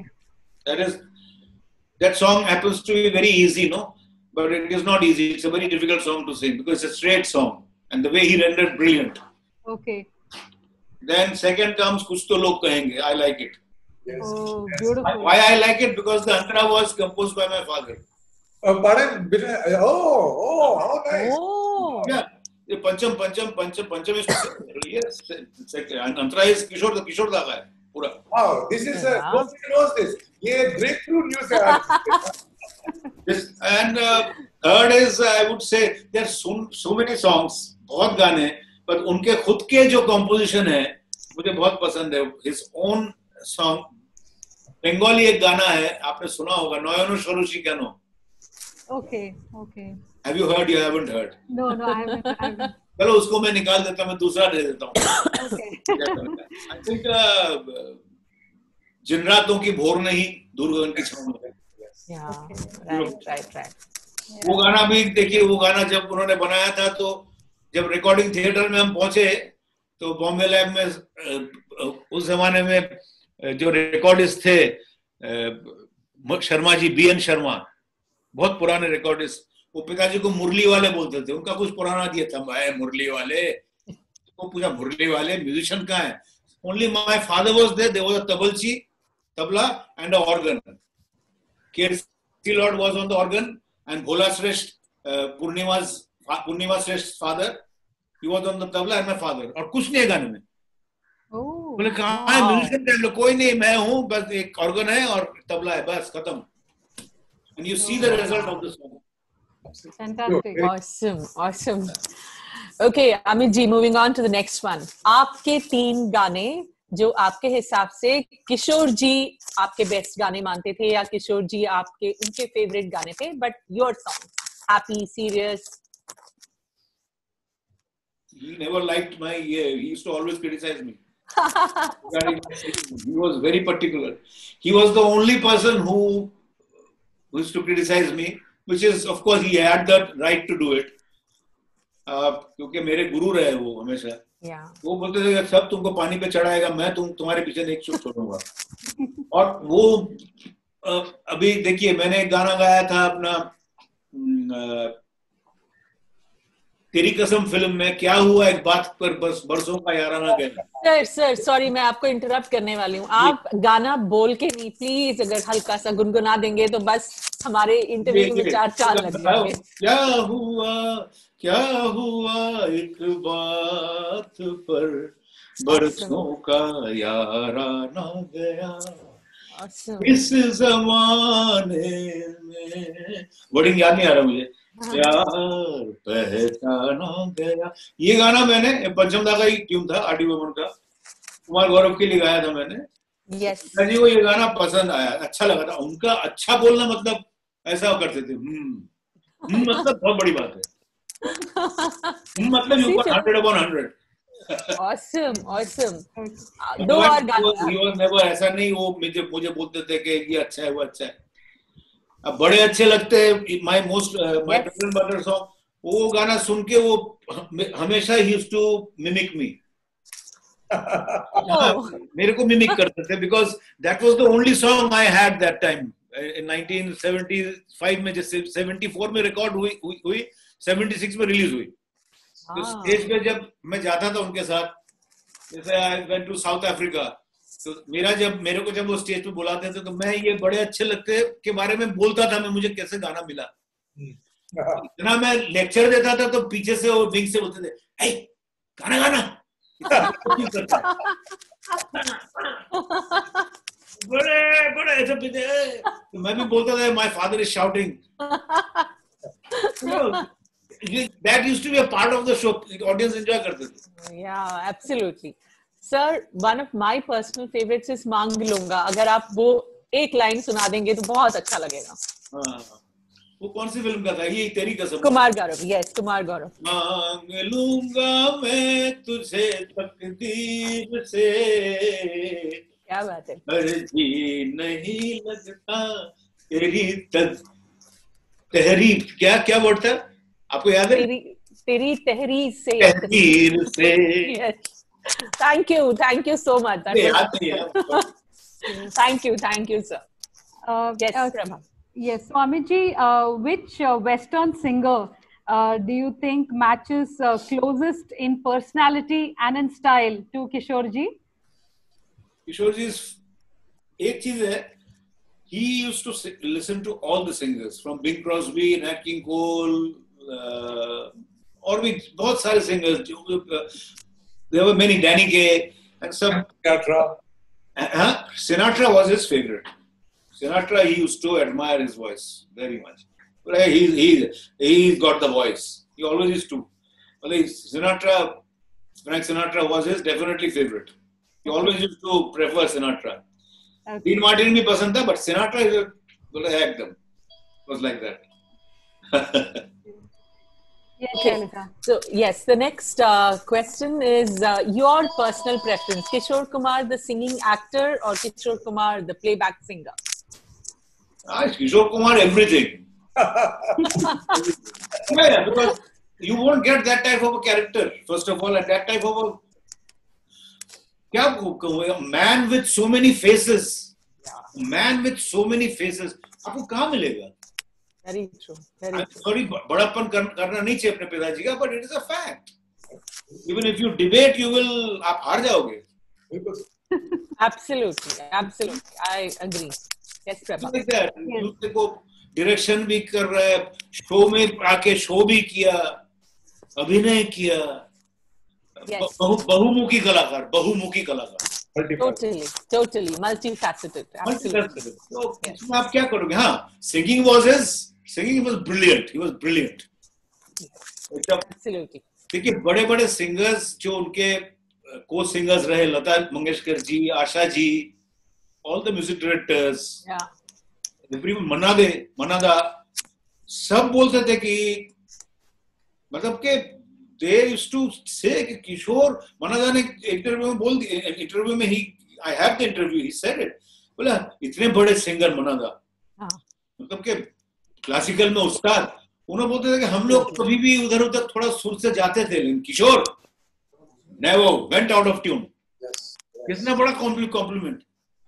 That song happens to be very easy, no? But it is not easy. It's a very difficult song to sing because it's a straight song. And the way he rendered, brilliant. Okay. Then second comes Kuch To Log Kahenge. I like it. Yes. Oh, Yes. beautiful. Why I like it? Because the Antara was composed by my father. Pardon? How nice. Oh. Yeah. Pancham is, yes. Antara is Kishore Da hai. Pura. Wow, this is Yeah. nobody knows this. ये breakthrough news है. Yes. And third is, I would say, there are so many songs, बहुत गाने, but उनके खुद के जो composition है, मुझे बहुत पसंद है. His own song, बंगाली एक गाना है, आपने सुना होगा, नयनो सरुचि केनो. Okay. Have you heard? You haven't heard. No, I haven't. चलो उसको मैं निकाल देता हूँ, मैं दूसरा दे देता हूँ. Okay. I think जिन रातों की भोर नहीं, दूर गगन की छाँव में. Yeah. Okay. Right. वो गाना भी देखिए, वो गाना जब उन्होंने बनाया था, तो जब रिकॉर्डिंग थिएटर में हम पहुंचे, तो बॉम्बे लैब में उस जमाने में जो रिकॉर्डिस्ट थे, शर्मा जी, बीएन शर्मा, बहुत पुराने रिकॉर्डिस्ट, वो पिताजी को मुरली वाले बोलते थे. उनका कुछ पुराना दिया था, भाई मुरली वाले. वो पूछा, मुरली वाले म्यूजिशियन कहाँ है? Only my father was there. There was a tabla and an organ. K.C. Lord was on the organ, and Bhola Shrestha, Purnima Shrestha's father, he was on the tabla, and my father. और कुछ नहीं है गाने में. Oh. बोले कहाँ है musician? कोई नहीं, मैं हूँ, बस एक ऑर्गन है और तबला है, बस खत्म. And you see the result of the song. Fantastic. Awesome. Okay, Amit ji, moving on to the next one. आपके तीन गाने जो आपके हिसाब से किशोर जी आपके बेस्ट गाने मानते थे, या किशोर जी आपके उनके फेवरेट गाने थे, but your song, happy, serious. He never liked my. He used to always criticize me. He was very particular. He was the only person who used to criticize me, which is, of course, he had the right to do it. क्योंकि मेरे गुरु रहे वो हमेशा. वो बोलते थे कि सब तुमको पानी पे चढ़ाएगा, मैं तुम्हारे पीछे नहीं छोड़ूंगा. और वो अभी देखिए, मैंने एक गाना गाया था अपना तेरी कसम फिल्म में, क्या हुआ एक बात पर बस बरसों का याराना गया. सर सॉरी, मैं आपको इंटरप्ट करने वाली हूँ. आप गाना बोल के नहीं, प्लीज अगर हल्का सा गुनगुना देंगे तो बस हमारे इंटरव्यू में 4 चांद लग जाएंगे. क्या हुआ एक बात पर बरसों का याराना गया. इस जमाने में वर्डिंग याद नहीं आ रहा मुझे. प्यार पहचाना गया. ये गाना मैंने पंचम दा का ही ट्यून था, आरडी बर्मन का, कुमार गौरव के लिए गाया था मैंने. जी को ये गाना पसंद आया, अच्छा लगा था. उनका अच्छा बोलना मतलब ऐसा करते थे, मतलब बहुत बड़ी बात है. मतलब you got 100 upon 100. Awesome. दो और गाना. He was never ऐसा नहीं, वो मुझे बोलते थे कि ये अच्छा है, वो अच्छा है. अब बड़े अच्छे लगते हैं. My favorite butter song, वो गाना सुन के वो हमेशा he used to mimic me. मेरे को मिमिक करते थे, because that was the only song I had that time. In 1975 में, जैसे 74 में रिकॉर्ड हुई 76 में रिलीज हुई. तो स्टेज पे जब मैं जाता था उनके साथ, जैसे I went to South Africa, तो मेरे को जब वो स्टेज पे बुलाते थे तो मैं ये बड़े अच्छे लगते के बारे में बोलता था, मैं मुझे कैसे गाना मिला. इतना मैं लेक्चर देता था तो पीछे से वो विंग से बोलते थे, ए गाना गाना. बड़े ऐसे पीछे. तो मैं भी बोलता था, my father is shouting. That used to be a part of the show. The audience enjoy करते थे. Yeah, absolutely. Sir, one of my personal favorites is मांग लूंगा. अगर आप वो एक लाइन सुना देंगे तो बहुत अच्छा लगेगा. वो कौन सी फिल्म का था? ये तेरी कसम. कुमार गौरव. Yes, कुमार गौरव. मांग लूंगा मैं तुझे तकदीर से, क्या बात है. मर्जी नहीं लगता तेरी तहरीर. क्या वर्ड था आपको याद है? तेरी तहरीर से. तहरीर से. Yes. Thank you so much. Thank you, sir. Yes, Prabha. Yes, Swamiji, which Western singer do you think matches closest in personality and in style to Kishore ji? Kishore ji is, एक चीज है, he used to listen to all the singers from Bing Crosby, Nat King Cole, और भी बहुत सारे singers. There were many, Danny Kaye and some. Sinatra was his favorite. Sinatra, he used to admire his voice very much. But he's got the voice. He always used to. Frank Sinatra was his definitely favorite. He always used to prefer Sinatra. Dean Martin bhi pasand tha, but Sinatra is a was like that. Okay. So yes, the next question is your personal preference: Kishore Kumar, the singing actor, or Kishore Kumar, the playback singer? Kishore Kumar, everything. Yeah, because you won't get that type of a character. First of all, at that type of a man with so many faces. Man with so many faces. आपको कहाँ मिलेगा? Very true. Very true. Sorry, बड़ापन करना नहीं चाहिए अपने पिताजी का, but it is a fact. Even if you debate, you will, आप हार जाओगे. Absolutely. I agree. Yes, Prabha. Like that. दूसरे को डायरेक्शन भी कर रहा है, शो में आके शो भी किया, अभिनय किया. बहुमुखी कलाकार. Totally multifaceted. Absolutely. तो इसमें आप क्या करोगे? हाँ, singing was brilliant. He was brilliant. Absolutely. देखिए बड़े सिंगर्स जो उनके को सिंगर्स रहे, Lata Mangeshkar ji, Asha ji, all the music directors, मन्ना दा, सब बोलते थे कि मतलब के they used to say कि किशोर, मनादा ने इंटरव्यू में बोल दिया, इंटरव्यू में I have the interview, he said it, बोला इतने बड़े सिंगर मनादा, मतलब के क्लासिकल में उस्ताद, उन्होंने बोलते थे कि हम लोग कभी भी उधर उधर थोड़ा सुर से जाते थे, लेकिन किशोर never went out of tune. कितना बड़ा कॉम्प्लीमेंट.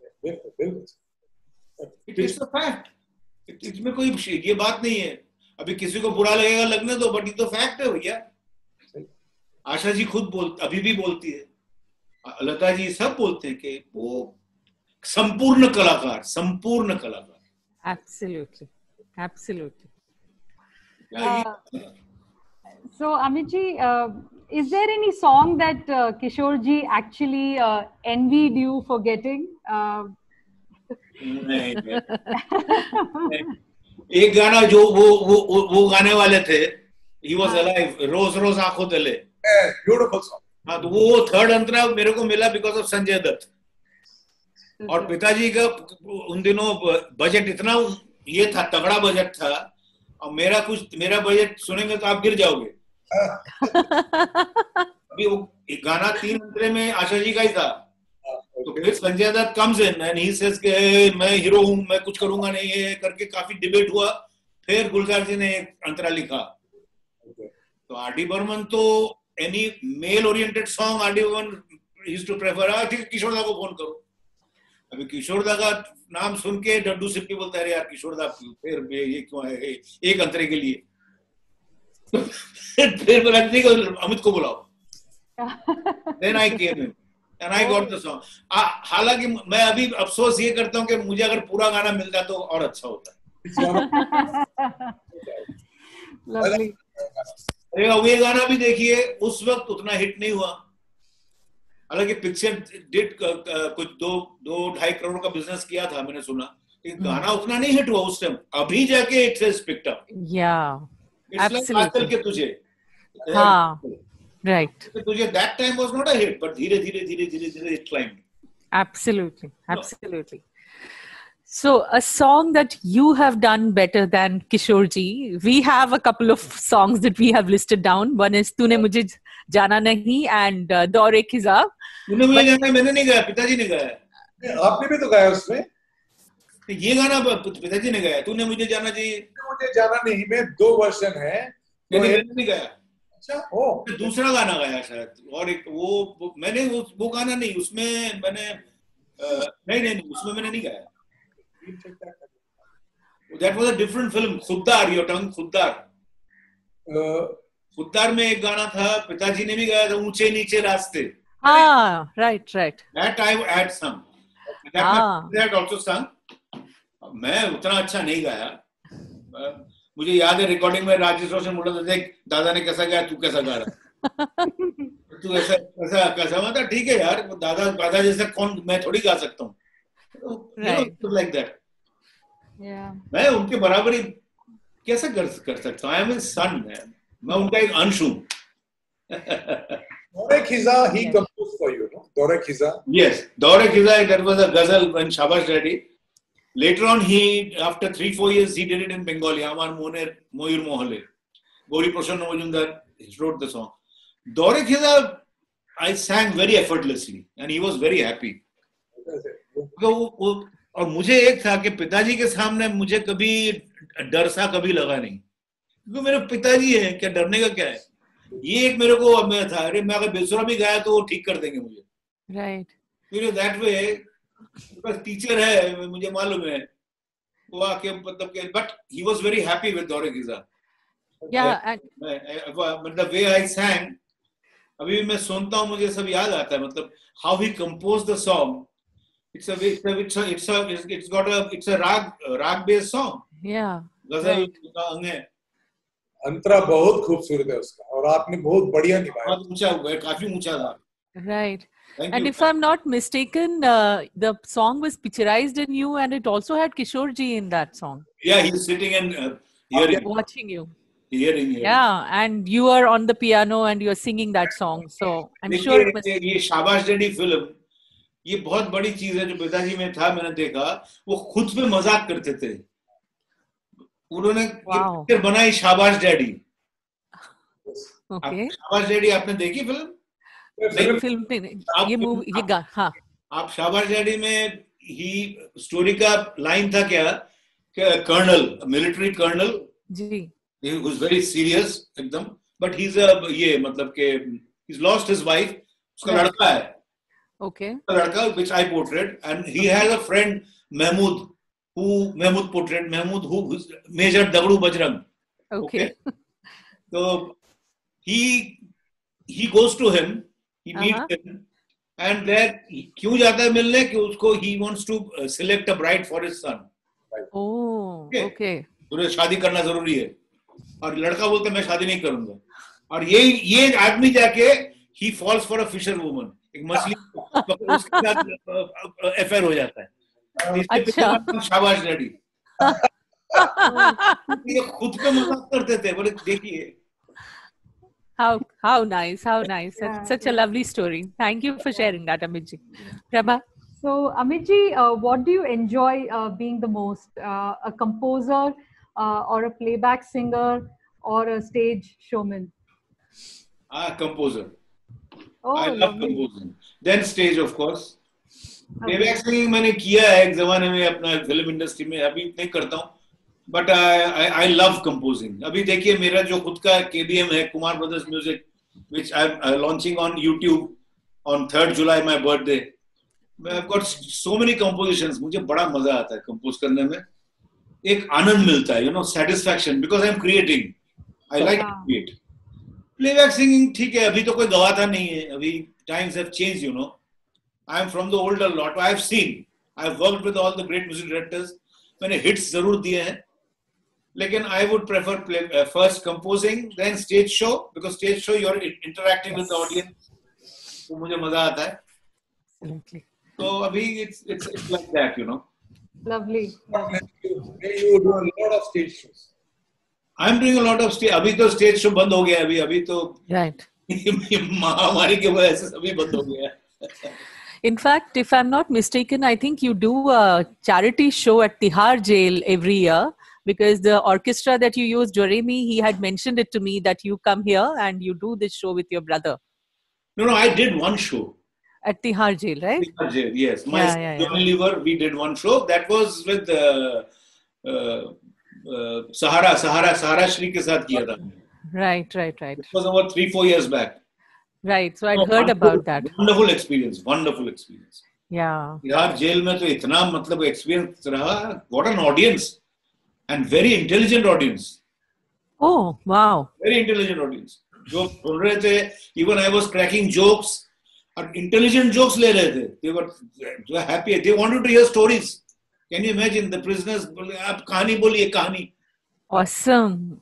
It's a fact. इसमें कोई ये बात नहीं है. अभी किसी को बुरा लगेगा लगने दो, बट ये तो फैक्ट है भैया. आशा जी खुद अभी भी बोलती है, लता जी सब बोलते हैं कि वो संपूर्ण कलाकार. Absolutely. So Amit ji, is there any song that Kishore ji actually envied you for getting? नहीं. एक गाना जो वो गाने वाले थे, he was alive, रोज रोज आंखों तले. Beautiful song. हाँ, तो वो थर्ड अंतरा मेरे को मिला बिकॉज ऑफ संजय दत्त. और पिताजी का उन दिनों बजट इतना ये था, तगड़ा बजट था, और मेरा बजट सुनेंगे तो आप गिर जाओगे. अभी वो गाना 3 अंतरे में आशा जी का ही था. तो फिर Sanjay Dutt comes in and he says के मैं हीरो हूं, मैं कुछ करूंगा नहीं, ये करके काफी डिबेट हुआ. फिर गुलजार जी ने एक अंतरा लिखा. तो आर.डी. बर्मन तो any male oriented song RD. Burman used to prefer. ठीक है, किशोर दा को फोन करो. अभी किशोर दा का नाम सुन के डड्डू सिप्पी बोलता है यार किशोर दा फिर ये क्यों है एक अंतरे के लिए. फिर बोला ठीक है अमित को बुलाओ. Then I came in and I got the song. हालांकि मैं अभी अफसोस ये करता हूँ कि मुझे अगर पूरा गाना मिलता तो और अच्छा होता. अरे ये गाना भी देखिए, उस वक्त उतना हिट नहीं हुआ. हालांकि पिक्चर डिड कुछ 2-2.5 करोड़ का बिजनेस किया था मैंने सुना, लेकिन गाना उतना नहीं हिट हुआ उस टाइम. अभी जाके it has picked up. Absolutely. के तुझे हाँ, right. तुझे that time was not a hit, but धीरे it climbed. Absolutely. So a song that you have done better than Kishore ji, we have a couple of songs that we have listed down. One is तूने मुझे जाना नहीं and दौरे खिजा. तूने मुझे जाना मैंने नहीं गाया, पिताजी ने गाया. आपने भी तो गाया उसमें. ये गाना पिताजी ने गाया. तूने मुझे जाना चाहिए, मुझे जाना नहीं में 2 वर्जन है. मैंने नहीं गाया. अच्छा, ओ दूसरा गाना गाया शायद. और एक वो मैंने वो गाना नहीं, उसमें मैंने नहीं उसमें मैंने नहीं गाया. That was a different film. Khuddar, your tongue Khuddar. Khuddar में एक गाना था, पिताजी ने भी गाया था, ऊंचे नीचे रास्ते. हाँ, right. That I had sung. That also sung. मैं उतना अच्छा नहीं गाया. मुझे याद है रिकॉर्डिंग में राजेश रोशन बोला था, देख दादा ने कैसा गाया, तू कैसा गा रहा. तू कैसा मतलब ठीक है यार, दादा जैसा कौन, मैं थोड़ी गा सकता हूँ. Like that. मैं उनके बराबरी कैसे कर सकता हूँ. I am his son, मैं उनका एक अंश हूँ. दौरे खिजा he composed for you, no? दौरे खिजा. Yes, दौरे खिजा. That was a ghazal when Shabash Reddy. Later on, after 3-4 years, he did it in Bengali. Amar Moyur Mohale. Gauri Prasanna Majumdar wrote the song. Daure Khiza, I sang very effortlessly, and he was very happy. और मुझे एक था कि पिताजी के सामने मुझे कभी डर सा कभी लगा नहीं, क्योंकि मेरे पिताजी हैं, क्या डरने का क्या है. ये एक मेरे को अब था, अरे मैं अगर बेसुरा भी गाया तो वो ठीक कर देंगे मुझे. Right. दैट वे टीचर है, मुझे मालूम है वो आके मतलब के. But he was very happy with दौरे खिजा. मतलब वे आई sang, अभी मैं सुनता हूँ मुझे सब याद आता है. मतलब how he compose the song. It's a rag based song. Yeah. गजल का अंग है. अंतरा बहुत खूबसूरत है उसका, और आपने बहुत बढ़िया निभाया. बहुत ऊंचा हुआ है, काफी ऊंचा था. Right. Thank and you. if I'm not mistaken, the song was picturized in you, and it also had Kishore ji in that song. Yeah, he's sitting and watching you. Hearing. Yeah, and you are on the piano and you're singing that song. So I'm sure it must... ये शाबाश Reddy film, ये बहुत बड़ी चीज है जो पिताजी में था. मैंने देखा वो खुद पे मजाक करते थे. उन्होंने पिक्चर बनाई शाबाश डैडी. Okay. शाबाश डैडी आपने देखी फिल्म? फिल्म पे नहीं, ये मूवी, ये गा, हाँ. आप शाबाश डैडी में ही स्टोरी का लाइन था क्या कि colonel, military colonel, ji. he was very serious एकदम, but he's a ये मतलब के he's lost his wife, उसका लड़का है, Okay. लड़का which I portrayed, and he has a friend Mahmood who's Major Dagdu Bajrang. Okay. So he goes to him, he meets him, and then क्यों जाता है मिलने कि उसको he wants to select a bride for his son. Oh, okay. तुझे शादी करना जरूरी है, और लड़का बोलता है मैं शादी नहीं करूंगा, और ये आदमी जाके he falls for a fisher woman, एक मछली उसके साथ अफेयर हो जाता है. अच्छा. शाबाश डैडी. ये खुद पे मजाक करते थे, बोले देखिए. How nice, how nice. Yeah, Such a lovely story. Thank you for sharing that, Amit ji. Prabha? So, Amit ji, what do you enjoy being the most? A composer, or a playback singer, or a stage showman? Composer. Oh, I love lovely. composing. Then stage, of course. Playback singing मैंने किया है एक जमाने में अपना film industry में, अभी नहीं करता हूँ. But I love composing. अभी देखिए मेरा जो खुद का KBM है, Kumar Brothers Music, which I'm launching on YouTube on 3rd July, my birthday. I've got so many compositions. मुझे बड़ा मजा आता है कंपोज करने में. एक आनंद मिलता है, you know, satisfaction, because I'm creating. I like to create. Playback singing ठीक है, अभी तो कोई गवाता नहीं है. अभी times have changed, you know. I'm from the older lot. I've seen. I've worked with all the great music directors. मैंने hits जरूर दिए हैं. लेकिन I would prefer first composing, then stage show, because stage show you're interacting with the audience. तो मुझे मजा आता है. Absolutely. So अभी it's like that, you know. Lovely. You do a lot of stage shows. I'm doing a lot of stage. अभी तो stage show बंद हो गया है. अभी तो Right. महामारी के वजह से सभी बंद हो गया है. In fact, if I'm not mistaken, I think you do a charity show at Tihar Jail every year, because the orchestra that you use, Joremi, he had mentioned it to me that you come here and you do this show with your brother. No, I did one show. At Tihar Jail, right? Tihar Jail, yes. My Yeah. Unilever, we did one show. That was with Sahara Shri के साथ किया था. Right. It was about 3-4 years back. Right. So I'd heard about that. Wonderful experience. Yeah. यार jail में तो इतना मतलब experience रहा. What an audience, and very intelligent audience. Oh, wow. Very intelligent audience. जो सुन रहे थे, even I was cracking jokes, और intelligent jokes ले रहे थे. They were happy. They wanted to hear stories. Can you imagine the prisoners? बोले आप कहानी बोलिए कहानी. Awesome.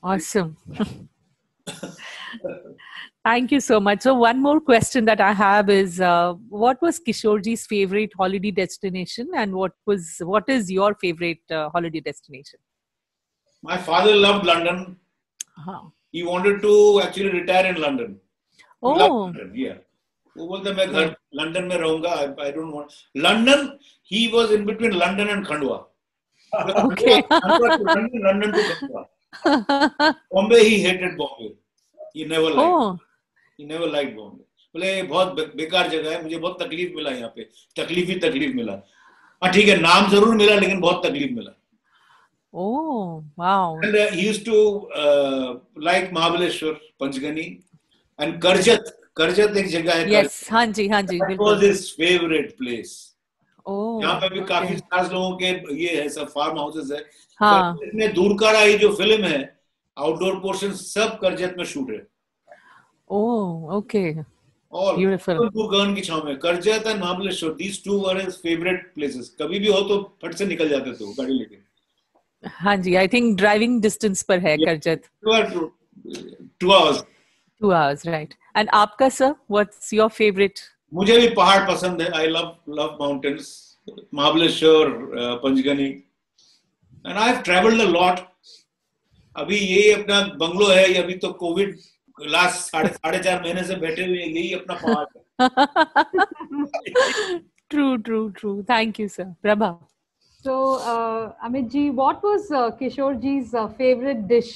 Thank you so much. So one more question that I have is, what was Kishorji's favorite holiday destination, and what is your favorite holiday destination? My father loved London. He wanted to actually retire in London. Oh. London, yeah. वो बोलता मैं घर London में रहूंगा. I don't want London. He was in between London and Khandwa. Okay. London to Khandwa. Bombay, he hated Bombay. He never liked Bombay. बोले बहुत बेकार जगह है, मुझे बहुत तकलीफ मिला यहाँ पे. तकलीफ मिला. हाँ ठीक है, नाम जरूर मिला लेकिन बहुत तकलीफ मिला. Oh, wow. And he used to like Mahabaleshwar, Panchgani, and Karjat एक जगह है. Yes, हाँ जी. That was his favorite place. Oh. यहाँ पे भी काफी खास लोगों के ये है, सब फार्म हाउसेस है. हाँ. इसमें दूरकारा ये जो फिल्म है, आउटडोर पोर्शन सब करजत में शूट है. Oh, okay. और Beautiful. दूरगहन की छांव में करजत और Mahabaleshwar, these two were his favorite places. कभी भी हो तो फट से निकल जाते थे वो गाड़ी लेके. हाँ जी, I think driving distance पर है Karjat. 2 hours. 2 hours, right. And आपका sir, what's your favorite? मुझे भी पहाड़ पसंद है. I love mountains. Mahabaleshwar, Panchgani. And I've traveled a lot. अभी ये अपना बंगलो है, ये अभी तो कोविड लास्ट 4.5 महीने से बैठे हुए हैं, यही अपना पहाड़ है. True. Thank you, sir. Prabha. So, Amit ji, what was Kishore ji's favorite dish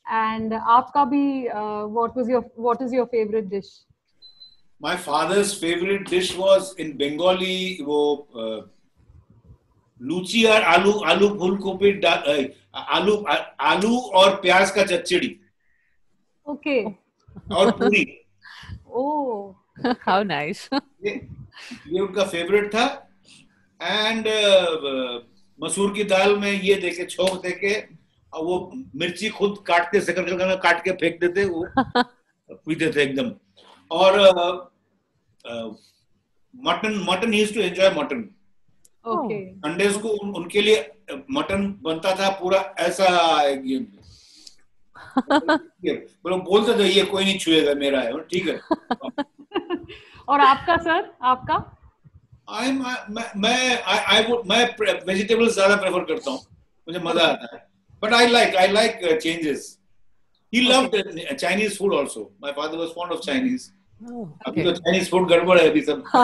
And आपका भी what is your favorite dish? My father's favorite dish was in Bengali, वो लूची और आलू फूलगोभी आलू और प्याज का चच्चड़ी. Okay. और पूरी. Oh. How nice. ये उनका फेवरेट था. एंड मसूर की दाल में ये देके छोंक देके और वो मिर्ची खुद काट के सकल काट के फेंक देते, वो पीते थे एकदम. और mutton used to enjoy mutton. Okay. Sundays को उनके लिए मटन बनता था पूरा ऐसा. बोलते थे ये कोई नहीं छुएगा, मेरा है, ठीक है. और आपका सर, आपका? मैं वेजिटेबल्स ज्यादा प्रेफर करता हूँ, मुझे मजा आता है. But I like changes. He loved Chinese food also. My father was fond of Chinese. Oh, अभी okay. तो Chinese food गड़बड़ है अभी सब.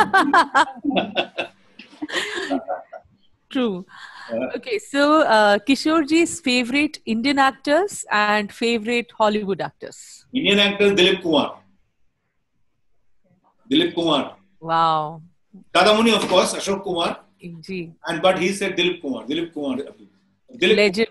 True. Okay, so Kishorji's favorite Indian actors and favorite Hollywood actors. Indian actor Dilip Kumar. Dilip Kumar. Wow. Dadamuni, of course, Ashok Kumar. Ji. But he said Dilip Kumar. Dilip Kumar. Legend.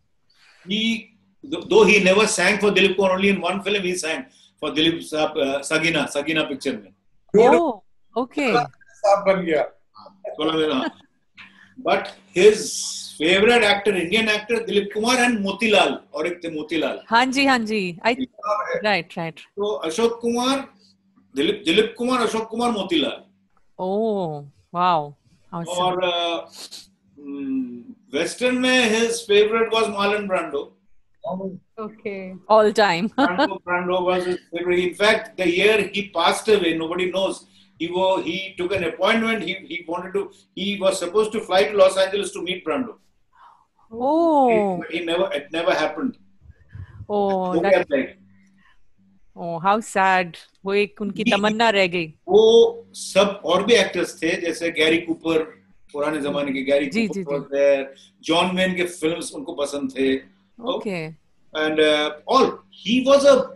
Though he never sang for Dilip Kumar, only in one film he sang for Dilip Sagina picture में. Oh, okay. साफ बन गया. But his favorite actor, Indian actor, Dilip Kumar and Motilal, और एक थे Motilal. हाँ जी. Right. So Ashok Kumar, Dilip Kumar, Ashok Kumar, Motilal. Oh, wow. Awesome. और Western में his favorite was Marlon Brando. Okay. All time. Brando was his favorite. In fact, the year he passed away, nobody knows. He took an appointment. He was supposed to fly to Los Angeles to meet Brando. Oh. It never happened. Oh, how sad. वो एक उनकी तमन्ना रह गई. वो सब और भी actors थे, जैसे गैरी कूपर, पुराने जमाने के गैरी कूपर, जॉन वेन के फिल्म्स उनको पसंद थे. Okay. And all he was a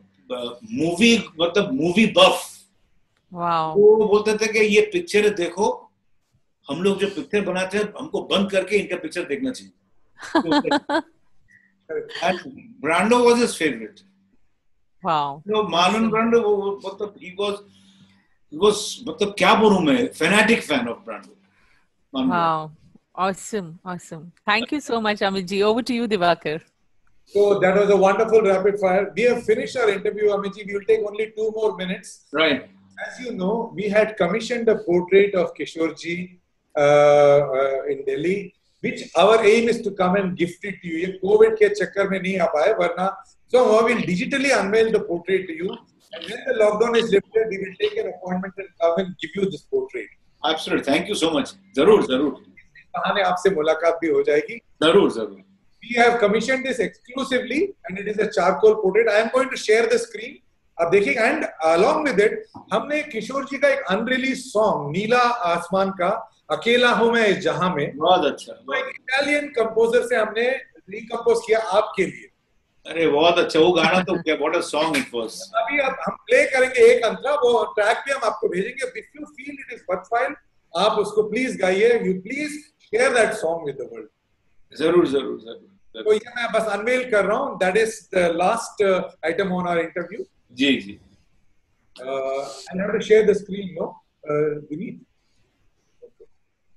movie buff. Wow. वो बोलते थे कि ये पिक्चर देखो, हम लोग जो पिक्चर बनाते हैं हमको बंद करके इनका पिक्चर देखना चाहिए. And Brando was his favorite. Wow. Marlon Brando, he was क्या बोलूं मैं, fanatic fan of Brando. Wow. Awesome. Thank you so much, Amitji. Over to you, Divakar. So that was a wonderful rapid fire. We have finished our interview, Amitji. We will take only 2 more minutes. Right. As you know, we had commissioned a portrait of Kishorji in Delhi, which our aim is to come and gift it to you. ये COVID के चक्कर में नहीं आ पाए, वरना so we will digitally unveil the portrait to you, and when the lockdown is lifted, we will take an appointment and come and give you this portrait. Absolutely. Thank you so much. जरूर. बहाने आपसे मुलाकात भी हो जाएगी. जरूर. We have commissioned this exclusively, and it is a charcoal portrait. I am going to share the screen. आप देखिए, and along with it, हमने किशोर जी का एक unreleased song नीला आसमान का अकेला हूँ मैं इस जहां में, बहुत अच्छा. एक इटालियन कंपोजर से हमने रिकम्पोज किया आपके लिए. अरे बहुत अच्छा, वो गाना तो क्या, what a song it was. अभी अब हम प्ले करेंगे एक अंतरा, वो ट्रैक भी हम आपको भेजेंगे. If you feel it is worthwhile, आप उसको प्लीज गाइए. You please share that song with the world. जरूर. तो ये मैं बस अनवेल कर रहा हूँ. That is the last item on our interview. Ji. I have to share the screen, no? Vineet? Okay.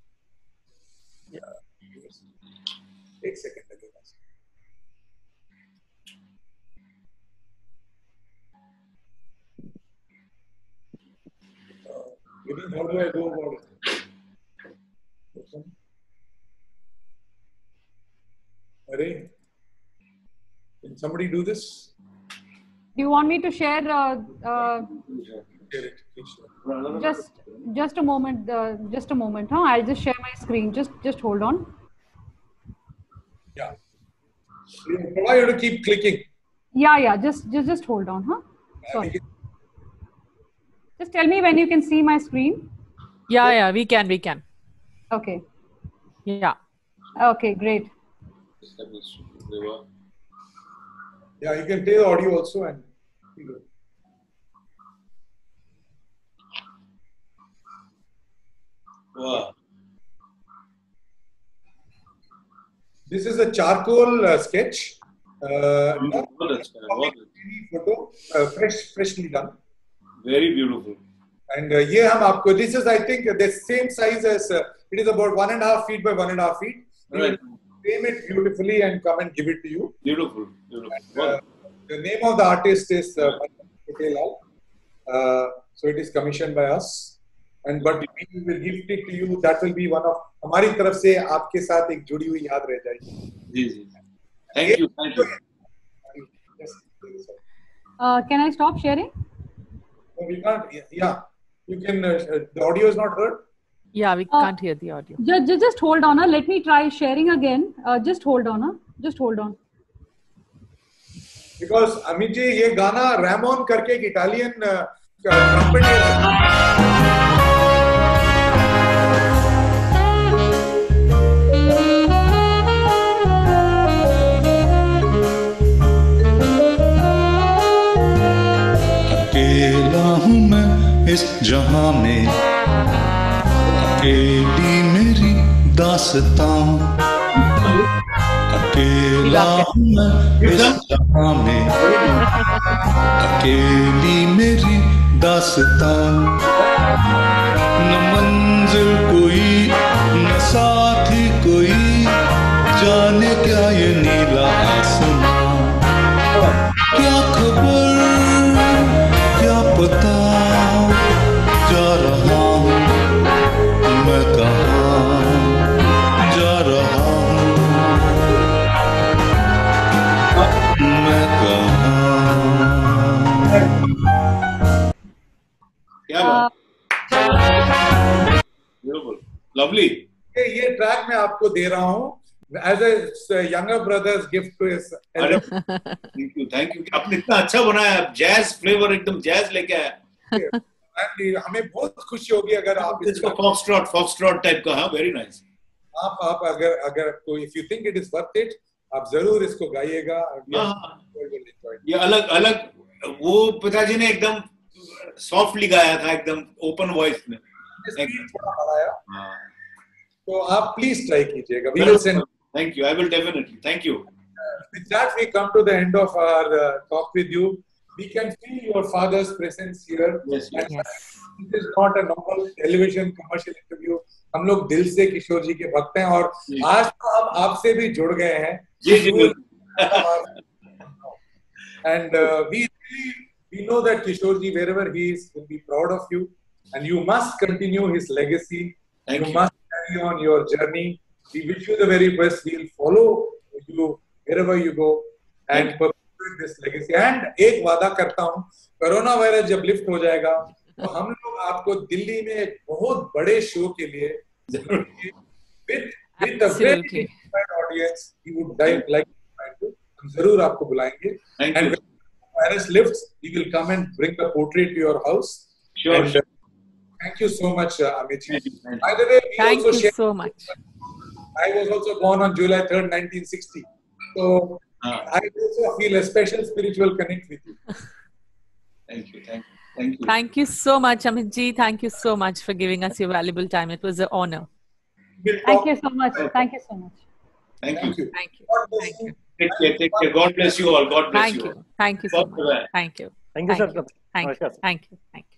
Yeah. एक second लगेगा. Vineet, how do I go about it? Arey, can somebody do this? Do you want me to share? Just a moment. Huh? I'll just share my screen. Just hold on. Yeah. You have to keep clicking. Yeah. Just hold on. Huh? Sorry. Just tell me when you can see my screen. Yeah. We can. Okay. Yeah. Okay. Great. Yeah, you can play the audio also and. Wow. This is a charcoal sketch. Not photo, freshly done. Very beautiful. And ये हम आपको, this is I think the same size as it is about 1.5 feet by 1.5 feet. We will frame it beautifully and come and give it to you. Beautiful, beautiful. And, the name of the artist is Patel. So it is commissioned by us. And but we will gift it to you. That will be one of हमारी तरफ से आपके साथ एक जुड़ी हुई याद रह जाएगी. जी जी. Thank you. Thank you. Can I stop sharing? No, we can't. Yeah, you can. The audio is not heard. Yeah, we can't hear the audio. Just hold on. Let me try sharing again. Just hold on. Just hold on. Because Amit ji ये गाना Ramon करके एक Italian trumpet अकेला हूँ मैं इस जहां में, अकेली मेरी दास्तां, अकेला हूँ मैं इस जहां में, अकेली मेरी दास्तां, न मंजिल कोई न साथी कोई, जाने क्या ये नीला आसमां, क्या खबर क्या पता, जा रहा हूँ मैं कहाँ, जा रहा हूँ मैं कहाँ. क्या बात. Beautiful. Lovely. ये ट्रैक मैं आपको दे रहा हूँ as a younger brother's gift to his elder. Thank you, thank you. आपने इतना अच्छा बनाया, जैज फ्लेवर, एकदम जैज लेके आया. हमें बहुत खुशी होगी अगर आप इसका फॉक्सट्रॉट टाइप का. हाँ, वेरी नाइस. आप अगर कोई if you think it is worth it, आप जरूर इसको गाइएगा. ये अलग वो पिताजी ने एकदम सॉफ्टली गाया था, एकदम ओपन वॉइस में. तो आप प्लीज ट्राई कीजिएगा. We will send. Thank you. I will definitely. Thank you. With that, we come to the end of our talk with you. We can feel your father's presence here. Yes, yes. This is not a normal television commercial interview. हम लोग दिल से किशोर जी के भक्त हैं और आज तो हम आपसे भी जुड़ गए हैं. And we know that Kishore ji, wherever he is, will be proud of you, and you must continue his legacy. You must carry on your journey. We wish you the very best. We will follow you wherever you go and perpetuate this legacy. And एक वादा करता हूँ, corona virus जब lift हो जाएगा, तो हम लोग आपको दिल्ली में एक बहुत बड़े शो के लिए with a very inspired audience, he would like to. हम जरूर आपको बुलाएंगे. And when the virus lifts, we will come and bring the portrait to your house. Sure. And, thank you so much, Amit. By the way, thank you so much. I was also born on July 3rd, 1960. So I also feel a special spiritual connect with you. Thank you. Thank you. Thank you. Thank you so much, Amit ji. Thank you so much for giving us your valuable time. It was an honor. Thank you so much. Thank you so much. Thank you. Thank you. God bless you. Take care. Take care. God bless you all. God bless Thank you. you. Thank you so much. Thank you. Thank you, sir. Thank you. Thank you. Thank you.